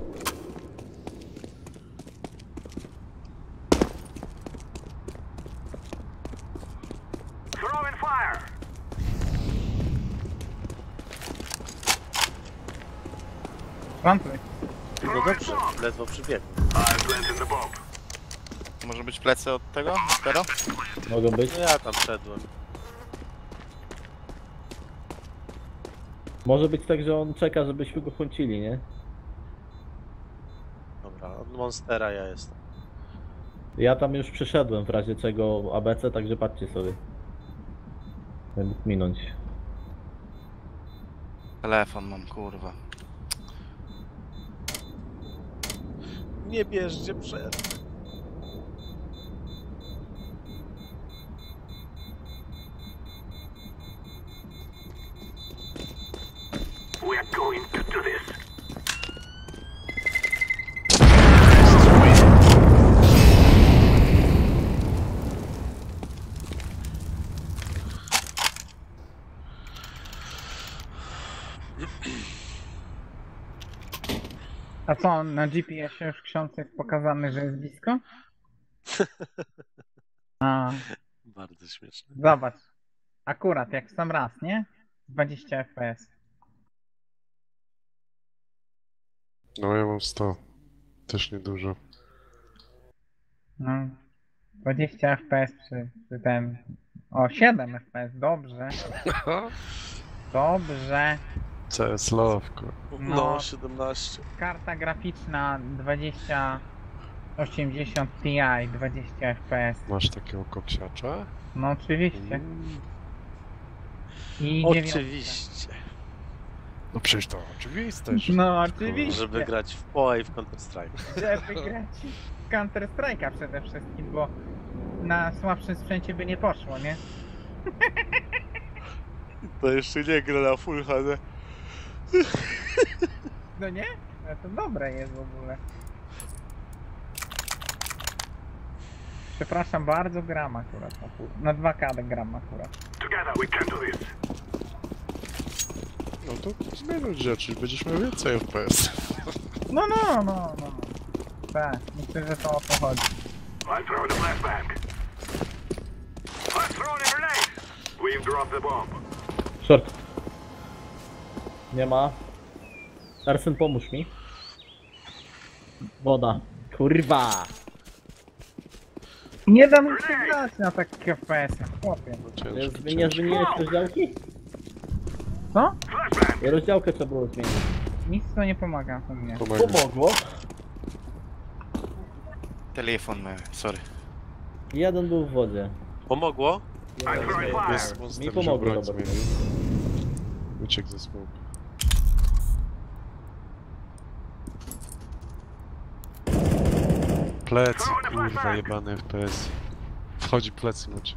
Speaker 6: Throwing fire.
Speaker 1: Plantuj.
Speaker 2: No dobrze, ledwo przybiegł.
Speaker 6: I'm planting the bomb.
Speaker 4: Może być plecy od tego? Skoro?
Speaker 5: Mogą być.
Speaker 2: No ja tam szedłem.
Speaker 5: Może być tak, że on czeka, żebyśmy go kończyli, nie?
Speaker 2: Dobra, od Monstera ja jestem.
Speaker 5: Ja tam już przyszedłem w razie czego ABC, także patrzcie sobie. Nie mógł minąć.
Speaker 4: Telefon mam, kurwa.
Speaker 2: Nie bierzcie przed.
Speaker 6: We're going to do this.
Speaker 1: A co, na GPS-ie już w książce jest pokazane, że jest blisko? A,
Speaker 2: Bardzo śmieszne.
Speaker 1: zobacz. Akurat jak w sam raz, nie? 20 FPS.
Speaker 3: No ja mam 100. Też niedużo.
Speaker 1: No. 20 FPS przy tym. O, 7 FPS, dobrze. Dobrze.
Speaker 3: CS Love, kurwa.
Speaker 1: No.
Speaker 2: No, 17.
Speaker 1: Karta graficzna 2080 Ti, 20 FPS.
Speaker 3: Masz takiego koksiacza?
Speaker 1: No oczywiście.
Speaker 3: Mm.
Speaker 1: I
Speaker 2: Oczywiście.
Speaker 3: No przecież to oczywiste.
Speaker 1: No oczywiście.
Speaker 2: Żeby grać w PoE i w Counter-Strike.
Speaker 1: Żeby grać w Counter Strike'a przede wszystkim, bo na słabszym sprzęcie by nie poszło, nie?
Speaker 2: To jeszcze nie gra na Full HD.
Speaker 1: No nie? No to dobre jest w ogóle. Przepraszam bardzo, gram akurat na 2K gram akurat.
Speaker 6: Together we can do this.
Speaker 3: No to zmienić rzeczy, będziesz miał więcej FPS.
Speaker 1: No. Tak, myślę, że to o to chodzi.
Speaker 6: I'm throwing a flashbang. I'm throwing a grenade. We've dropped the bomb.
Speaker 5: Short. Nie ma. Arsen, pomóż mi. Woda. Kurwa!
Speaker 1: Nie da mi się grać na takich FPS-ach, chłopie.
Speaker 3: No ciężko,
Speaker 5: Nie
Speaker 3: ciężko.
Speaker 5: zmieniłeś rozdziałki?
Speaker 1: Co?
Speaker 6: Flashbang.
Speaker 5: Rozdziałkę trzeba było zmienić.
Speaker 1: Nic to nie pomaga u mnie.
Speaker 3: Pomaga.
Speaker 5: Pomogło.
Speaker 4: Telefon miałem, sorry.
Speaker 5: Jeden był w wodzie.
Speaker 2: Pomogło?
Speaker 6: I'm throwing fire.
Speaker 3: Jest monster,
Speaker 5: Mi pomogło,
Speaker 3: że broń
Speaker 5: dobra.
Speaker 3: zmienił. Uciekł ze smoke. Plecy, kurwa, jebany FPS. Wchodzi plecy, macie.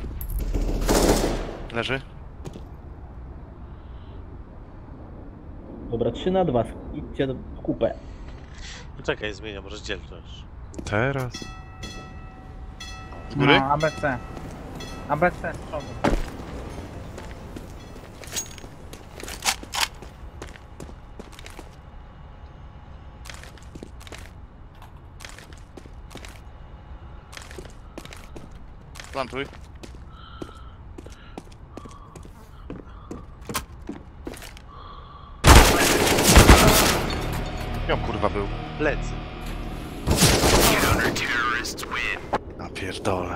Speaker 4: Leży?
Speaker 5: Dobra, 3-2. Idźcie w kupę.
Speaker 2: Czekaj, zmieniam, może dzielność.
Speaker 3: Teraz?
Speaker 4: Z góry?
Speaker 1: No, ABC. ABC z przodu.
Speaker 4: Plantuj. Ja kurwa był.
Speaker 2: Plecy.
Speaker 4: Na pierdolę.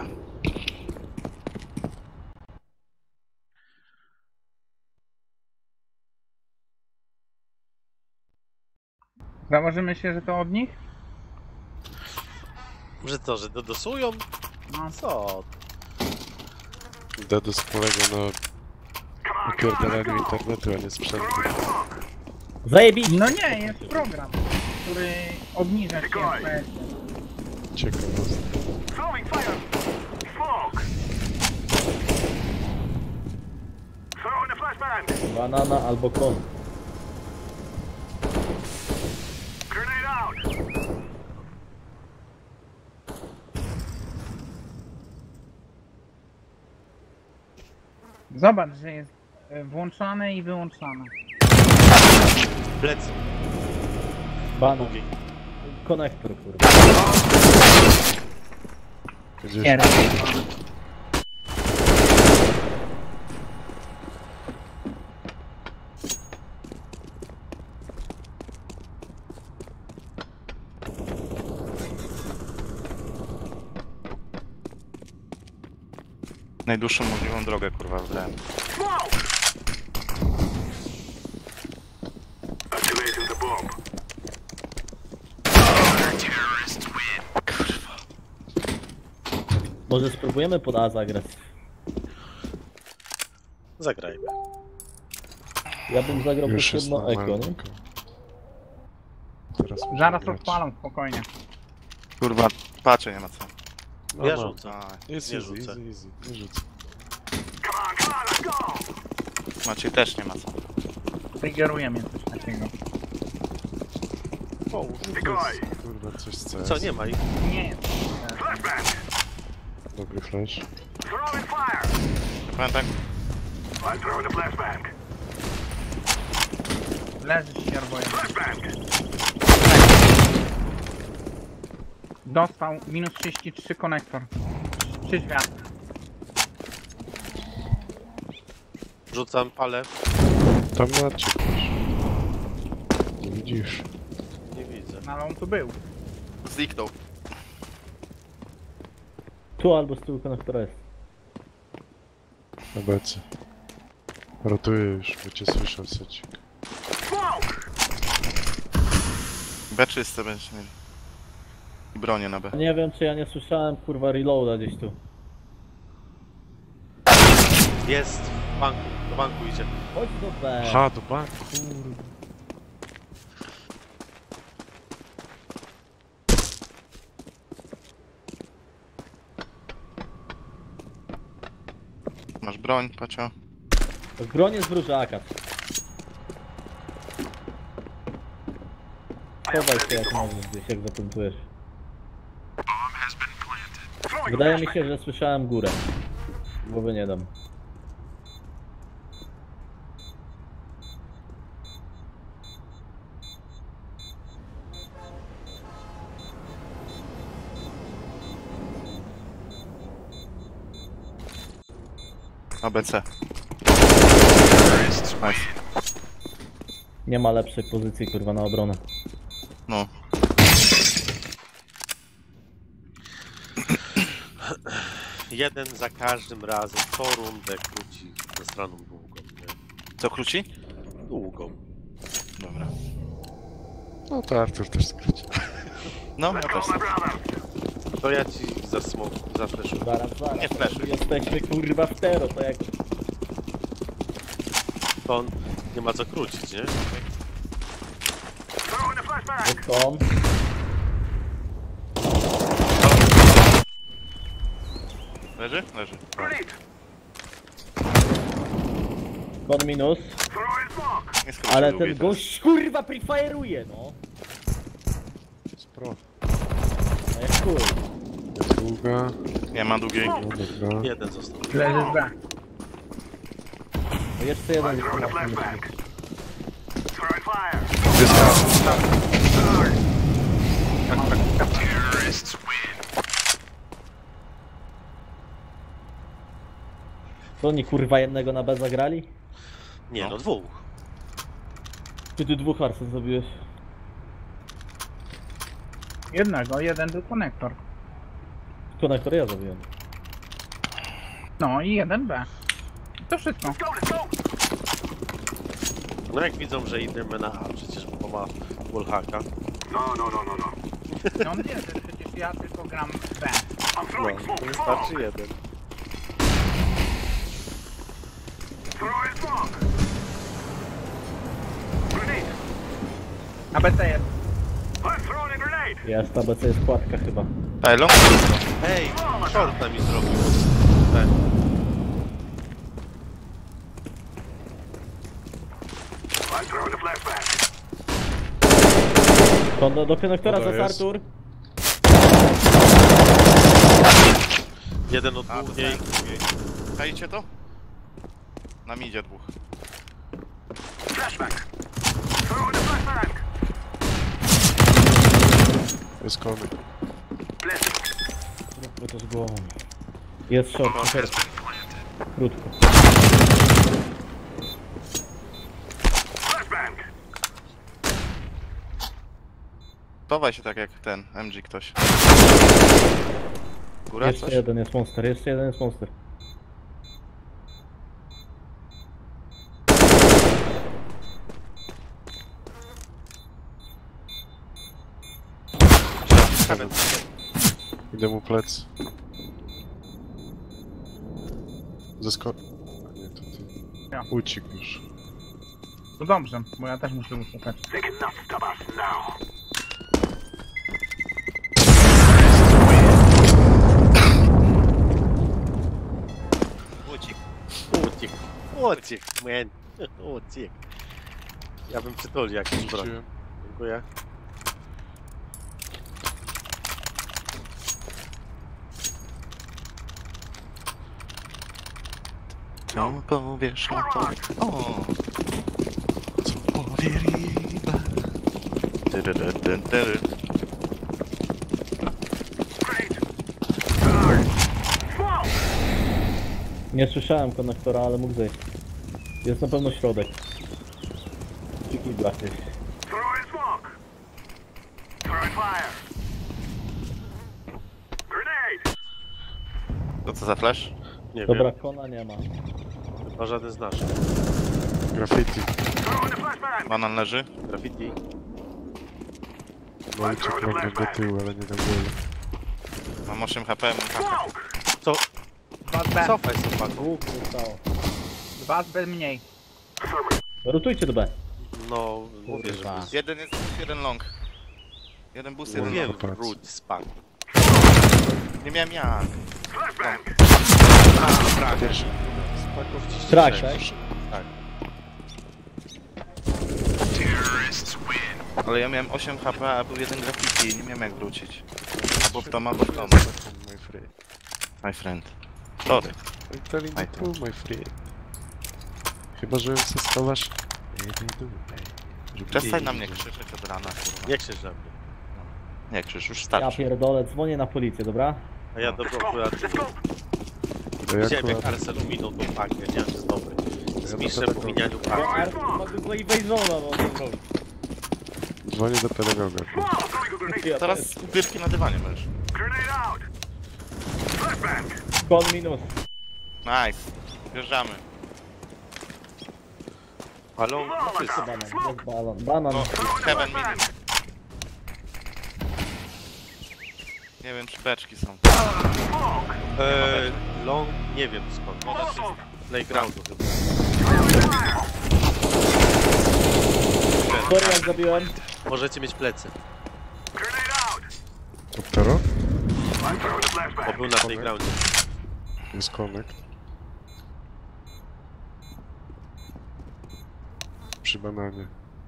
Speaker 1: Założymy się, że to od nich?
Speaker 2: Że to, że dosują?
Speaker 1: No.
Speaker 2: Co?
Speaker 3: Dedos polega na upierdalaniu internetu, a nie sprzętu.
Speaker 5: Zajebiście!
Speaker 1: No nie, jest program, który obniża się FPS.
Speaker 3: Ciekawostka.
Speaker 6: Throwing fire. Smoke. Throwing a flashbang.
Speaker 5: Banana albo kon.
Speaker 6: Grenade out.
Speaker 1: Zobacz, że jest włączane i wyłączane.
Speaker 2: Plecy.
Speaker 5: Banan.
Speaker 2: Długi.
Speaker 5: Konektor, kurwa.
Speaker 3: Gdzieś
Speaker 1: Nie,
Speaker 4: Najdłuższą możliwą drogę, kurwa, wybrałem.
Speaker 6: Smoke! Activating the bomb.
Speaker 5: Może spróbujemy pod A zagrać.
Speaker 2: Zagrajmy.
Speaker 5: Ja bym zagrał
Speaker 3: Już
Speaker 5: po
Speaker 3: jest
Speaker 5: jedno eko,
Speaker 3: normalnie.
Speaker 5: nie?
Speaker 3: Teraz możemy
Speaker 1: Zaraz
Speaker 3: grać.
Speaker 1: odpalam, spokojnie.
Speaker 4: Kurwa, patrzę, nie ma co.
Speaker 3: No,
Speaker 2: Ja
Speaker 3: no.
Speaker 2: rzucę.
Speaker 3: Jest
Speaker 2: Nie
Speaker 3: easy,
Speaker 2: rzucę.
Speaker 3: easy. Nie rzucę.
Speaker 6: Come on, let's go!
Speaker 4: Maciej też nie ma co.
Speaker 1: Triggeruje mnie coś takiego.
Speaker 2: O,
Speaker 3: To jest, kurwa, coś z CS.
Speaker 2: co, nie ma ich.
Speaker 1: Nie jest.
Speaker 6: Flashbang!
Speaker 3: Dobry flash.
Speaker 6: Throwing fire!
Speaker 4: Pamiętaj,
Speaker 6: I'm throwing a flashbang.
Speaker 1: Leżysz sierwoje.
Speaker 6: Flashbang!
Speaker 1: Dostał minus 33 konektor. 3 drzwiach.
Speaker 2: Rzucam palę.
Speaker 3: Tam macie ktoś. Nie widzisz.
Speaker 2: Nie widzę.
Speaker 1: No ale on tu był.
Speaker 4: zniknął.
Speaker 5: Tu albo z tyłu konektora jest.
Speaker 3: Na bece. Rotuję już, bo cię słyszę, secik.
Speaker 6: Smoke!
Speaker 4: B czyste będziesz mieli. I bronię na B.
Speaker 5: Nie wiem czy ja nie słyszałem kurwa reloada gdzieś tu.
Speaker 2: Jest w banku. Do banku idzie.
Speaker 5: Chodź do B.
Speaker 3: Aha, do banku, kurwa.
Speaker 4: Masz broń, pacio.
Speaker 5: Broń jest wróżaka. Chowaj się jak możesz gdzieś, jak zapuntujesz.
Speaker 6: Throwing
Speaker 5: Wydaje mi
Speaker 6: flashbang!
Speaker 5: się, że słyszałem górę. Głowy nie dam.
Speaker 4: ABC. Nice.
Speaker 5: Nie ma lepszej pozycji kurwa na obronę.
Speaker 4: No.
Speaker 2: Jeden za każdym razem. Co rundę króci ze stroną długą. Nie?
Speaker 4: Co króci?
Speaker 2: Długą.
Speaker 4: Dobra.
Speaker 3: No to Artur też skróci.
Speaker 4: No, ja
Speaker 6: Let's
Speaker 4: też.
Speaker 6: go, my brother!
Speaker 2: To ja ci zafleszuję.
Speaker 5: Zaraz.
Speaker 4: Nie flashuj.
Speaker 5: Jesteśmy kurwa w tero, to jak...
Speaker 2: To on nie ma co krócić, nie?
Speaker 6: Throwing a flashbang!
Speaker 5: Kom.
Speaker 4: Leży? Leży.
Speaker 6: Grenade!
Speaker 5: Kon minus.
Speaker 6: Throwing smoke!
Speaker 4: Nie skrócił
Speaker 5: Ale
Speaker 4: długiej
Speaker 5: ten
Speaker 4: teraz.
Speaker 5: gość kurwa prefire'uje no.
Speaker 3: Spro.
Speaker 5: No jak chuj.
Speaker 3: Jest długa.
Speaker 4: Nie ma długiej.
Speaker 3: No dobra.
Speaker 2: Jeden został.
Speaker 1: Leży z B.
Speaker 5: No jeszcze jeden jest
Speaker 6: Throwing a
Speaker 5: na
Speaker 6: flashbang! Throwing fire! Terrorists win!
Speaker 5: Co oni kurwa jednego na B zagrali?
Speaker 2: Nie, no dwóch.
Speaker 5: Czy ty dwóch Arsen zrobiłeś?
Speaker 1: Jednego, jeden był konektor.
Speaker 5: Konektor ja zrobiłem.
Speaker 1: No i jeden B. To wszystko.
Speaker 6: Let's go!
Speaker 2: No jak widzą, że idziemy na A, przecież bo ma wallhacka.
Speaker 6: No.
Speaker 1: No on wie, że przecież ja tylko gram B.
Speaker 6: I'm
Speaker 2: No,
Speaker 6: throwing
Speaker 2: to
Speaker 6: smoke!
Speaker 2: wystarczy
Speaker 6: Smoke!
Speaker 2: jeden.
Speaker 6: Throwing smoke! Grenade!
Speaker 1: ABC jest.
Speaker 6: I'm throwing a grenade!
Speaker 5: Jest, ABC jest płatka chyba.
Speaker 4: Daj, long.
Speaker 2: Ej, shorta mi zrobił. Tak.
Speaker 6: I'm throwing a flashbang!
Speaker 5: To do konektora
Speaker 3: Dobra,
Speaker 5: za
Speaker 3: jest.
Speaker 5: Artur.
Speaker 2: Jeden od
Speaker 4: A,
Speaker 2: długiej.
Speaker 4: dostałem. Czajcie to? Na midzie dwóch.
Speaker 6: Flashbang! Throwing a flashbang!
Speaker 3: Jest kony.
Speaker 6: Blessing!
Speaker 5: Zróbmy to z głową. Jest short, short. Krótko.
Speaker 6: Flashbang!
Speaker 4: Chowaj się tak jak ten, MG ktoś. Góra
Speaker 5: Jeszcze
Speaker 4: coś?
Speaker 5: jeden jest monster, jeszcze jeden jest monster.
Speaker 2: heaven.
Speaker 3: Idę mu plec. Zesko... A nie, to ty.
Speaker 1: Ja.
Speaker 3: Uciekł już.
Speaker 1: To dobrze, bo ja też muszę uciekać.
Speaker 6: They cannot stop us now.
Speaker 4: Ucik.
Speaker 2: Uciekł, man. Uciekł. Ja bym przytulił jakąś broń.
Speaker 3: Rzuciłem.
Speaker 2: Dziękuję.
Speaker 4: Co powiesz na to? O! Co powie ryba? Tyry.
Speaker 5: Nie słyszałem konektora, ale mógł zejść. Jest na pewno środek. Przy kiblach gdzieś.
Speaker 6: Throwing smoke. Throwing fire. Grenade.
Speaker 4: To co za flash?
Speaker 2: Nie
Speaker 5: Dobra,
Speaker 2: wiem.
Speaker 5: kona nie ma.
Speaker 2: Chyba żaden z naszych.
Speaker 3: Graffiti.
Speaker 6: Throwing the flashbang.
Speaker 4: Banan leży.
Speaker 2: Graffiti.
Speaker 3: No i ciągle do tyłu, ale nie do góry.
Speaker 4: Mam 8 HP, mam HP.
Speaker 6: Smoke.
Speaker 2: Co?
Speaker 1: Dwa B,
Speaker 2: Cofaj sobie.
Speaker 5: Dwóch zostało.
Speaker 1: dwa B mniej.
Speaker 5: Rotujcie do B.
Speaker 2: No, mówię, że
Speaker 5: Kurwa.
Speaker 4: Jeden jest boost, jeden long. Jeden boost, jeden
Speaker 2: mówiłem,
Speaker 4: long.
Speaker 3: Patrz.
Speaker 2: root, spank.
Speaker 4: Nie miałem jak.
Speaker 6: Flashbang.
Speaker 3: Pierwszy.
Speaker 2: Spanków ci
Speaker 5: Trak,
Speaker 2: ściszek.
Speaker 5: tak?
Speaker 2: Tak.
Speaker 4: Ale ja miałem 8 HP, a był jeden graffiti i nie miałem jak wrócić. Albo w tom, albo w tom.
Speaker 3: My free.
Speaker 4: My friend. Sorry.
Speaker 3: I'm telling the truth, my free. Chyba, że ją zeskowasz.
Speaker 4: Przestań na mnie krzyczeć od rana, kurwa.
Speaker 2: Nie krzycz na mnie.
Speaker 4: Nie krzycz, już
Speaker 5: Ja
Speaker 4: starczy.
Speaker 5: pierdolę, dzwonię na policję, dobra?
Speaker 2: A ja dobrze akurat
Speaker 3: To ja
Speaker 2: widziałem jak
Speaker 3: akurat...
Speaker 2: Arsel ominął tą pakę, nie? Że jest dobry. Z
Speaker 3: Ja
Speaker 2: mistrzem
Speaker 3: do
Speaker 2: po
Speaker 3: tego-
Speaker 2: minianiu paki.
Speaker 5: No i Bejzona, no nie zrobi.
Speaker 3: Dzwonię do pedagoga.
Speaker 6: Smoke. Throwing a grenade.
Speaker 5: Ja
Speaker 4: Teraz kubierki na dywanie będziesz.
Speaker 6: Grenade out. Flashbang.
Speaker 5: Kon minus.
Speaker 4: Nice. Wjeżdżamy.
Speaker 2: Ale on no, to jest...
Speaker 5: Banan, jest balon. Banan.
Speaker 4: O, Heaven minion. Nie wiem, czy beczki są.
Speaker 2: Long, nie wiem skąd. Playgroundu chyba.
Speaker 5: Sorry, jak zabiłem.
Speaker 2: Możecie mieć plecy,
Speaker 6: Grenade out.
Speaker 3: Optero?
Speaker 6: I'm throwing the
Speaker 2: bo
Speaker 6: flashbang.
Speaker 2: był na playgroundzie.
Speaker 3: Jest connect. Przy bananie.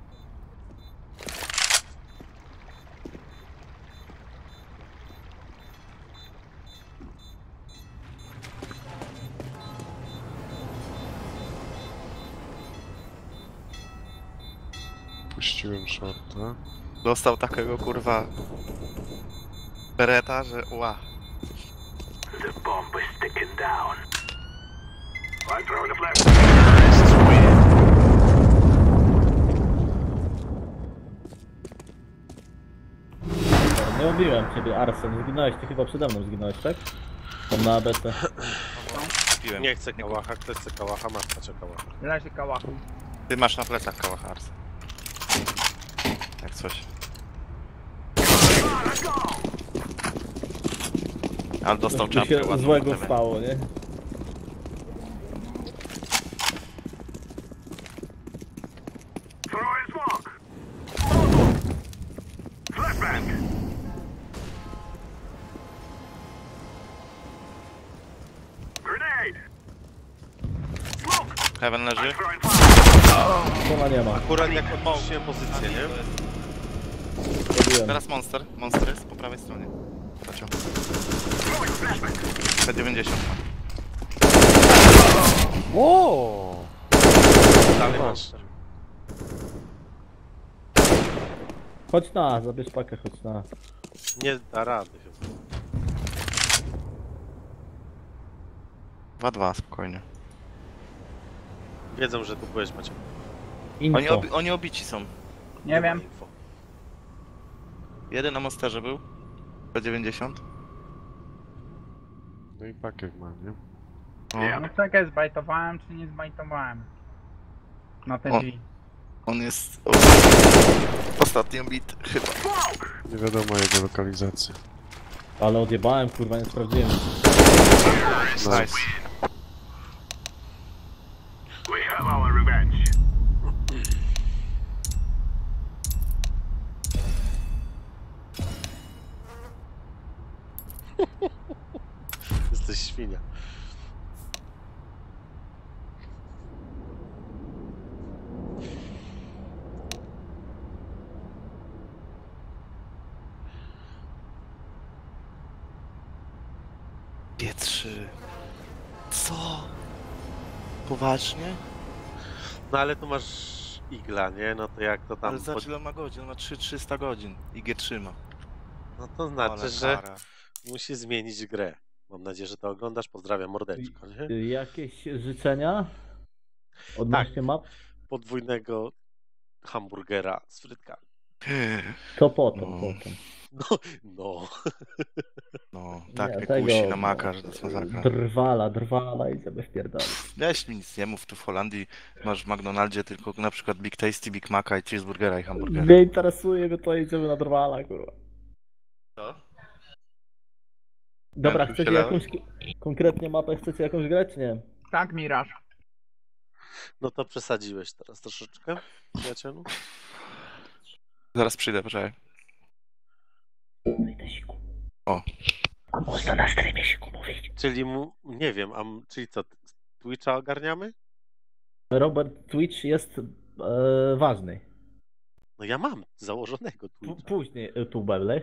Speaker 3: Puściłem shorta.
Speaker 4: Dostał takiego kurwa bereta, że ła.
Speaker 6: The bomb is sticking down. I'm throwing the flashbang.
Speaker 5: Nie obiłem ciebie, Arsen. Zginąłeś, ty chyba przede mną zginąłeś, tak? Tam na ABC.
Speaker 4: Kupiłem.
Speaker 2: Nie chcę kałacha, kto chce kałacha, masz patrzę kałacha.
Speaker 1: Leży kałachu.
Speaker 4: Ty masz na plecach kałach Ars. Jak coś. Ale dostał
Speaker 5: Tu
Speaker 4: czapkę
Speaker 5: się
Speaker 4: ładną.
Speaker 5: złego
Speaker 4: na tyle.
Speaker 5: stało, nie?
Speaker 6: Throwing smoke. Flashbang. Grenade. Smoke.
Speaker 4: Heaven leży.
Speaker 6: Throwing fire.
Speaker 5: Kona nie ma.
Speaker 2: Akurat jak odpuściłem pozycję, nie?
Speaker 5: Zabiłem.
Speaker 4: Teraz monster. Monster jest po prawej stronie. Zaciął.
Speaker 6: Throwing flashbang.
Speaker 4: P90 ma.
Speaker 3: O!
Speaker 2: Dalej
Speaker 3: Masz.
Speaker 2: monster.
Speaker 5: Chodź na, zabierz pakę, chodź na.
Speaker 2: Nie da rady chyba.
Speaker 4: 2-2, spokojnie.
Speaker 2: Wiedzą, że tu byłeś, Maciek.
Speaker 5: Info.
Speaker 4: Oni obici są.
Speaker 1: Nie
Speaker 2: ma
Speaker 1: wiem.
Speaker 2: info.
Speaker 4: Jeden na monsterze był. P90.
Speaker 3: No i pakiet ma, nie?
Speaker 4: O,
Speaker 1: No czekaj, zbajtowałem czy nie zbajtowałem? Na te
Speaker 4: O.
Speaker 1: drzwi.
Speaker 4: On jest ostatnio bit chyba.
Speaker 3: Nie wiadomo jego lokalizacji.
Speaker 5: Ale odjebałem, kurwa, nie sprawdziłem.
Speaker 4: Nice.
Speaker 6: We have our revenge.
Speaker 2: Jesteś świnia.
Speaker 4: G3. Co? Poważnie?
Speaker 2: No ale tu masz igla, nie? No to jak to tam...
Speaker 4: Ale za ile ma godzin? On ma 300 godzin i G3 ma.
Speaker 2: No to znaczy,
Speaker 4: Ale
Speaker 2: że
Speaker 4: kara.
Speaker 2: musi zmienić grę. Mam nadzieję, że to oglądasz. Pozdrawiam, mordeczko, nie?
Speaker 5: Jakieś życzenia? Odnośnie map?
Speaker 2: Podwójnego hamburgera z frytkami.
Speaker 5: To potem,
Speaker 4: No.
Speaker 5: potem.
Speaker 2: No.
Speaker 4: No, tak
Speaker 5: Nie,
Speaker 4: mnie
Speaker 5: tego-
Speaker 4: kusi na maka, że to jest masakra.
Speaker 5: Drwala i sobie wpierdali.
Speaker 4: Weź mi nic nie mów, tu w Holandii masz w McDonaldzie tylko na przykład Big Tasty, Big Maca i cheeseburgera i hamburgera.
Speaker 5: Nie interesuje mnie to, idziemy na drwala, kurwa.
Speaker 4: Co?
Speaker 5: Dobra,
Speaker 4: tu
Speaker 5: chcecie
Speaker 4: się
Speaker 5: jakąś konkretnie mapę, chcecie jakąś grać, czy nie?
Speaker 1: Tak, Miraż.
Speaker 2: No to przesadziłeś teraz troszeczkę, przyjacielu.
Speaker 4: Zaraz przyjdę, poczekaj.
Speaker 5: Idę siku.
Speaker 4: O.
Speaker 5: A można na streamie siku mówić.
Speaker 2: Czyli nie wiem, czyli co, Twitcha ogarniamy?
Speaker 5: Robert, Twitch jest ważny.
Speaker 2: No ja mam założonego Twitcha.
Speaker 5: Później YouTube leś.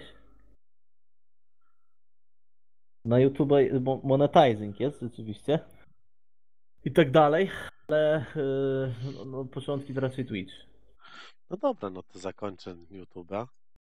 Speaker 5: Na YouTube monetizing jest rzeczywiście. I tak dalej, ale no, początki to raczej Twitch.
Speaker 2: No dobra, no to zakończę YouTube'a.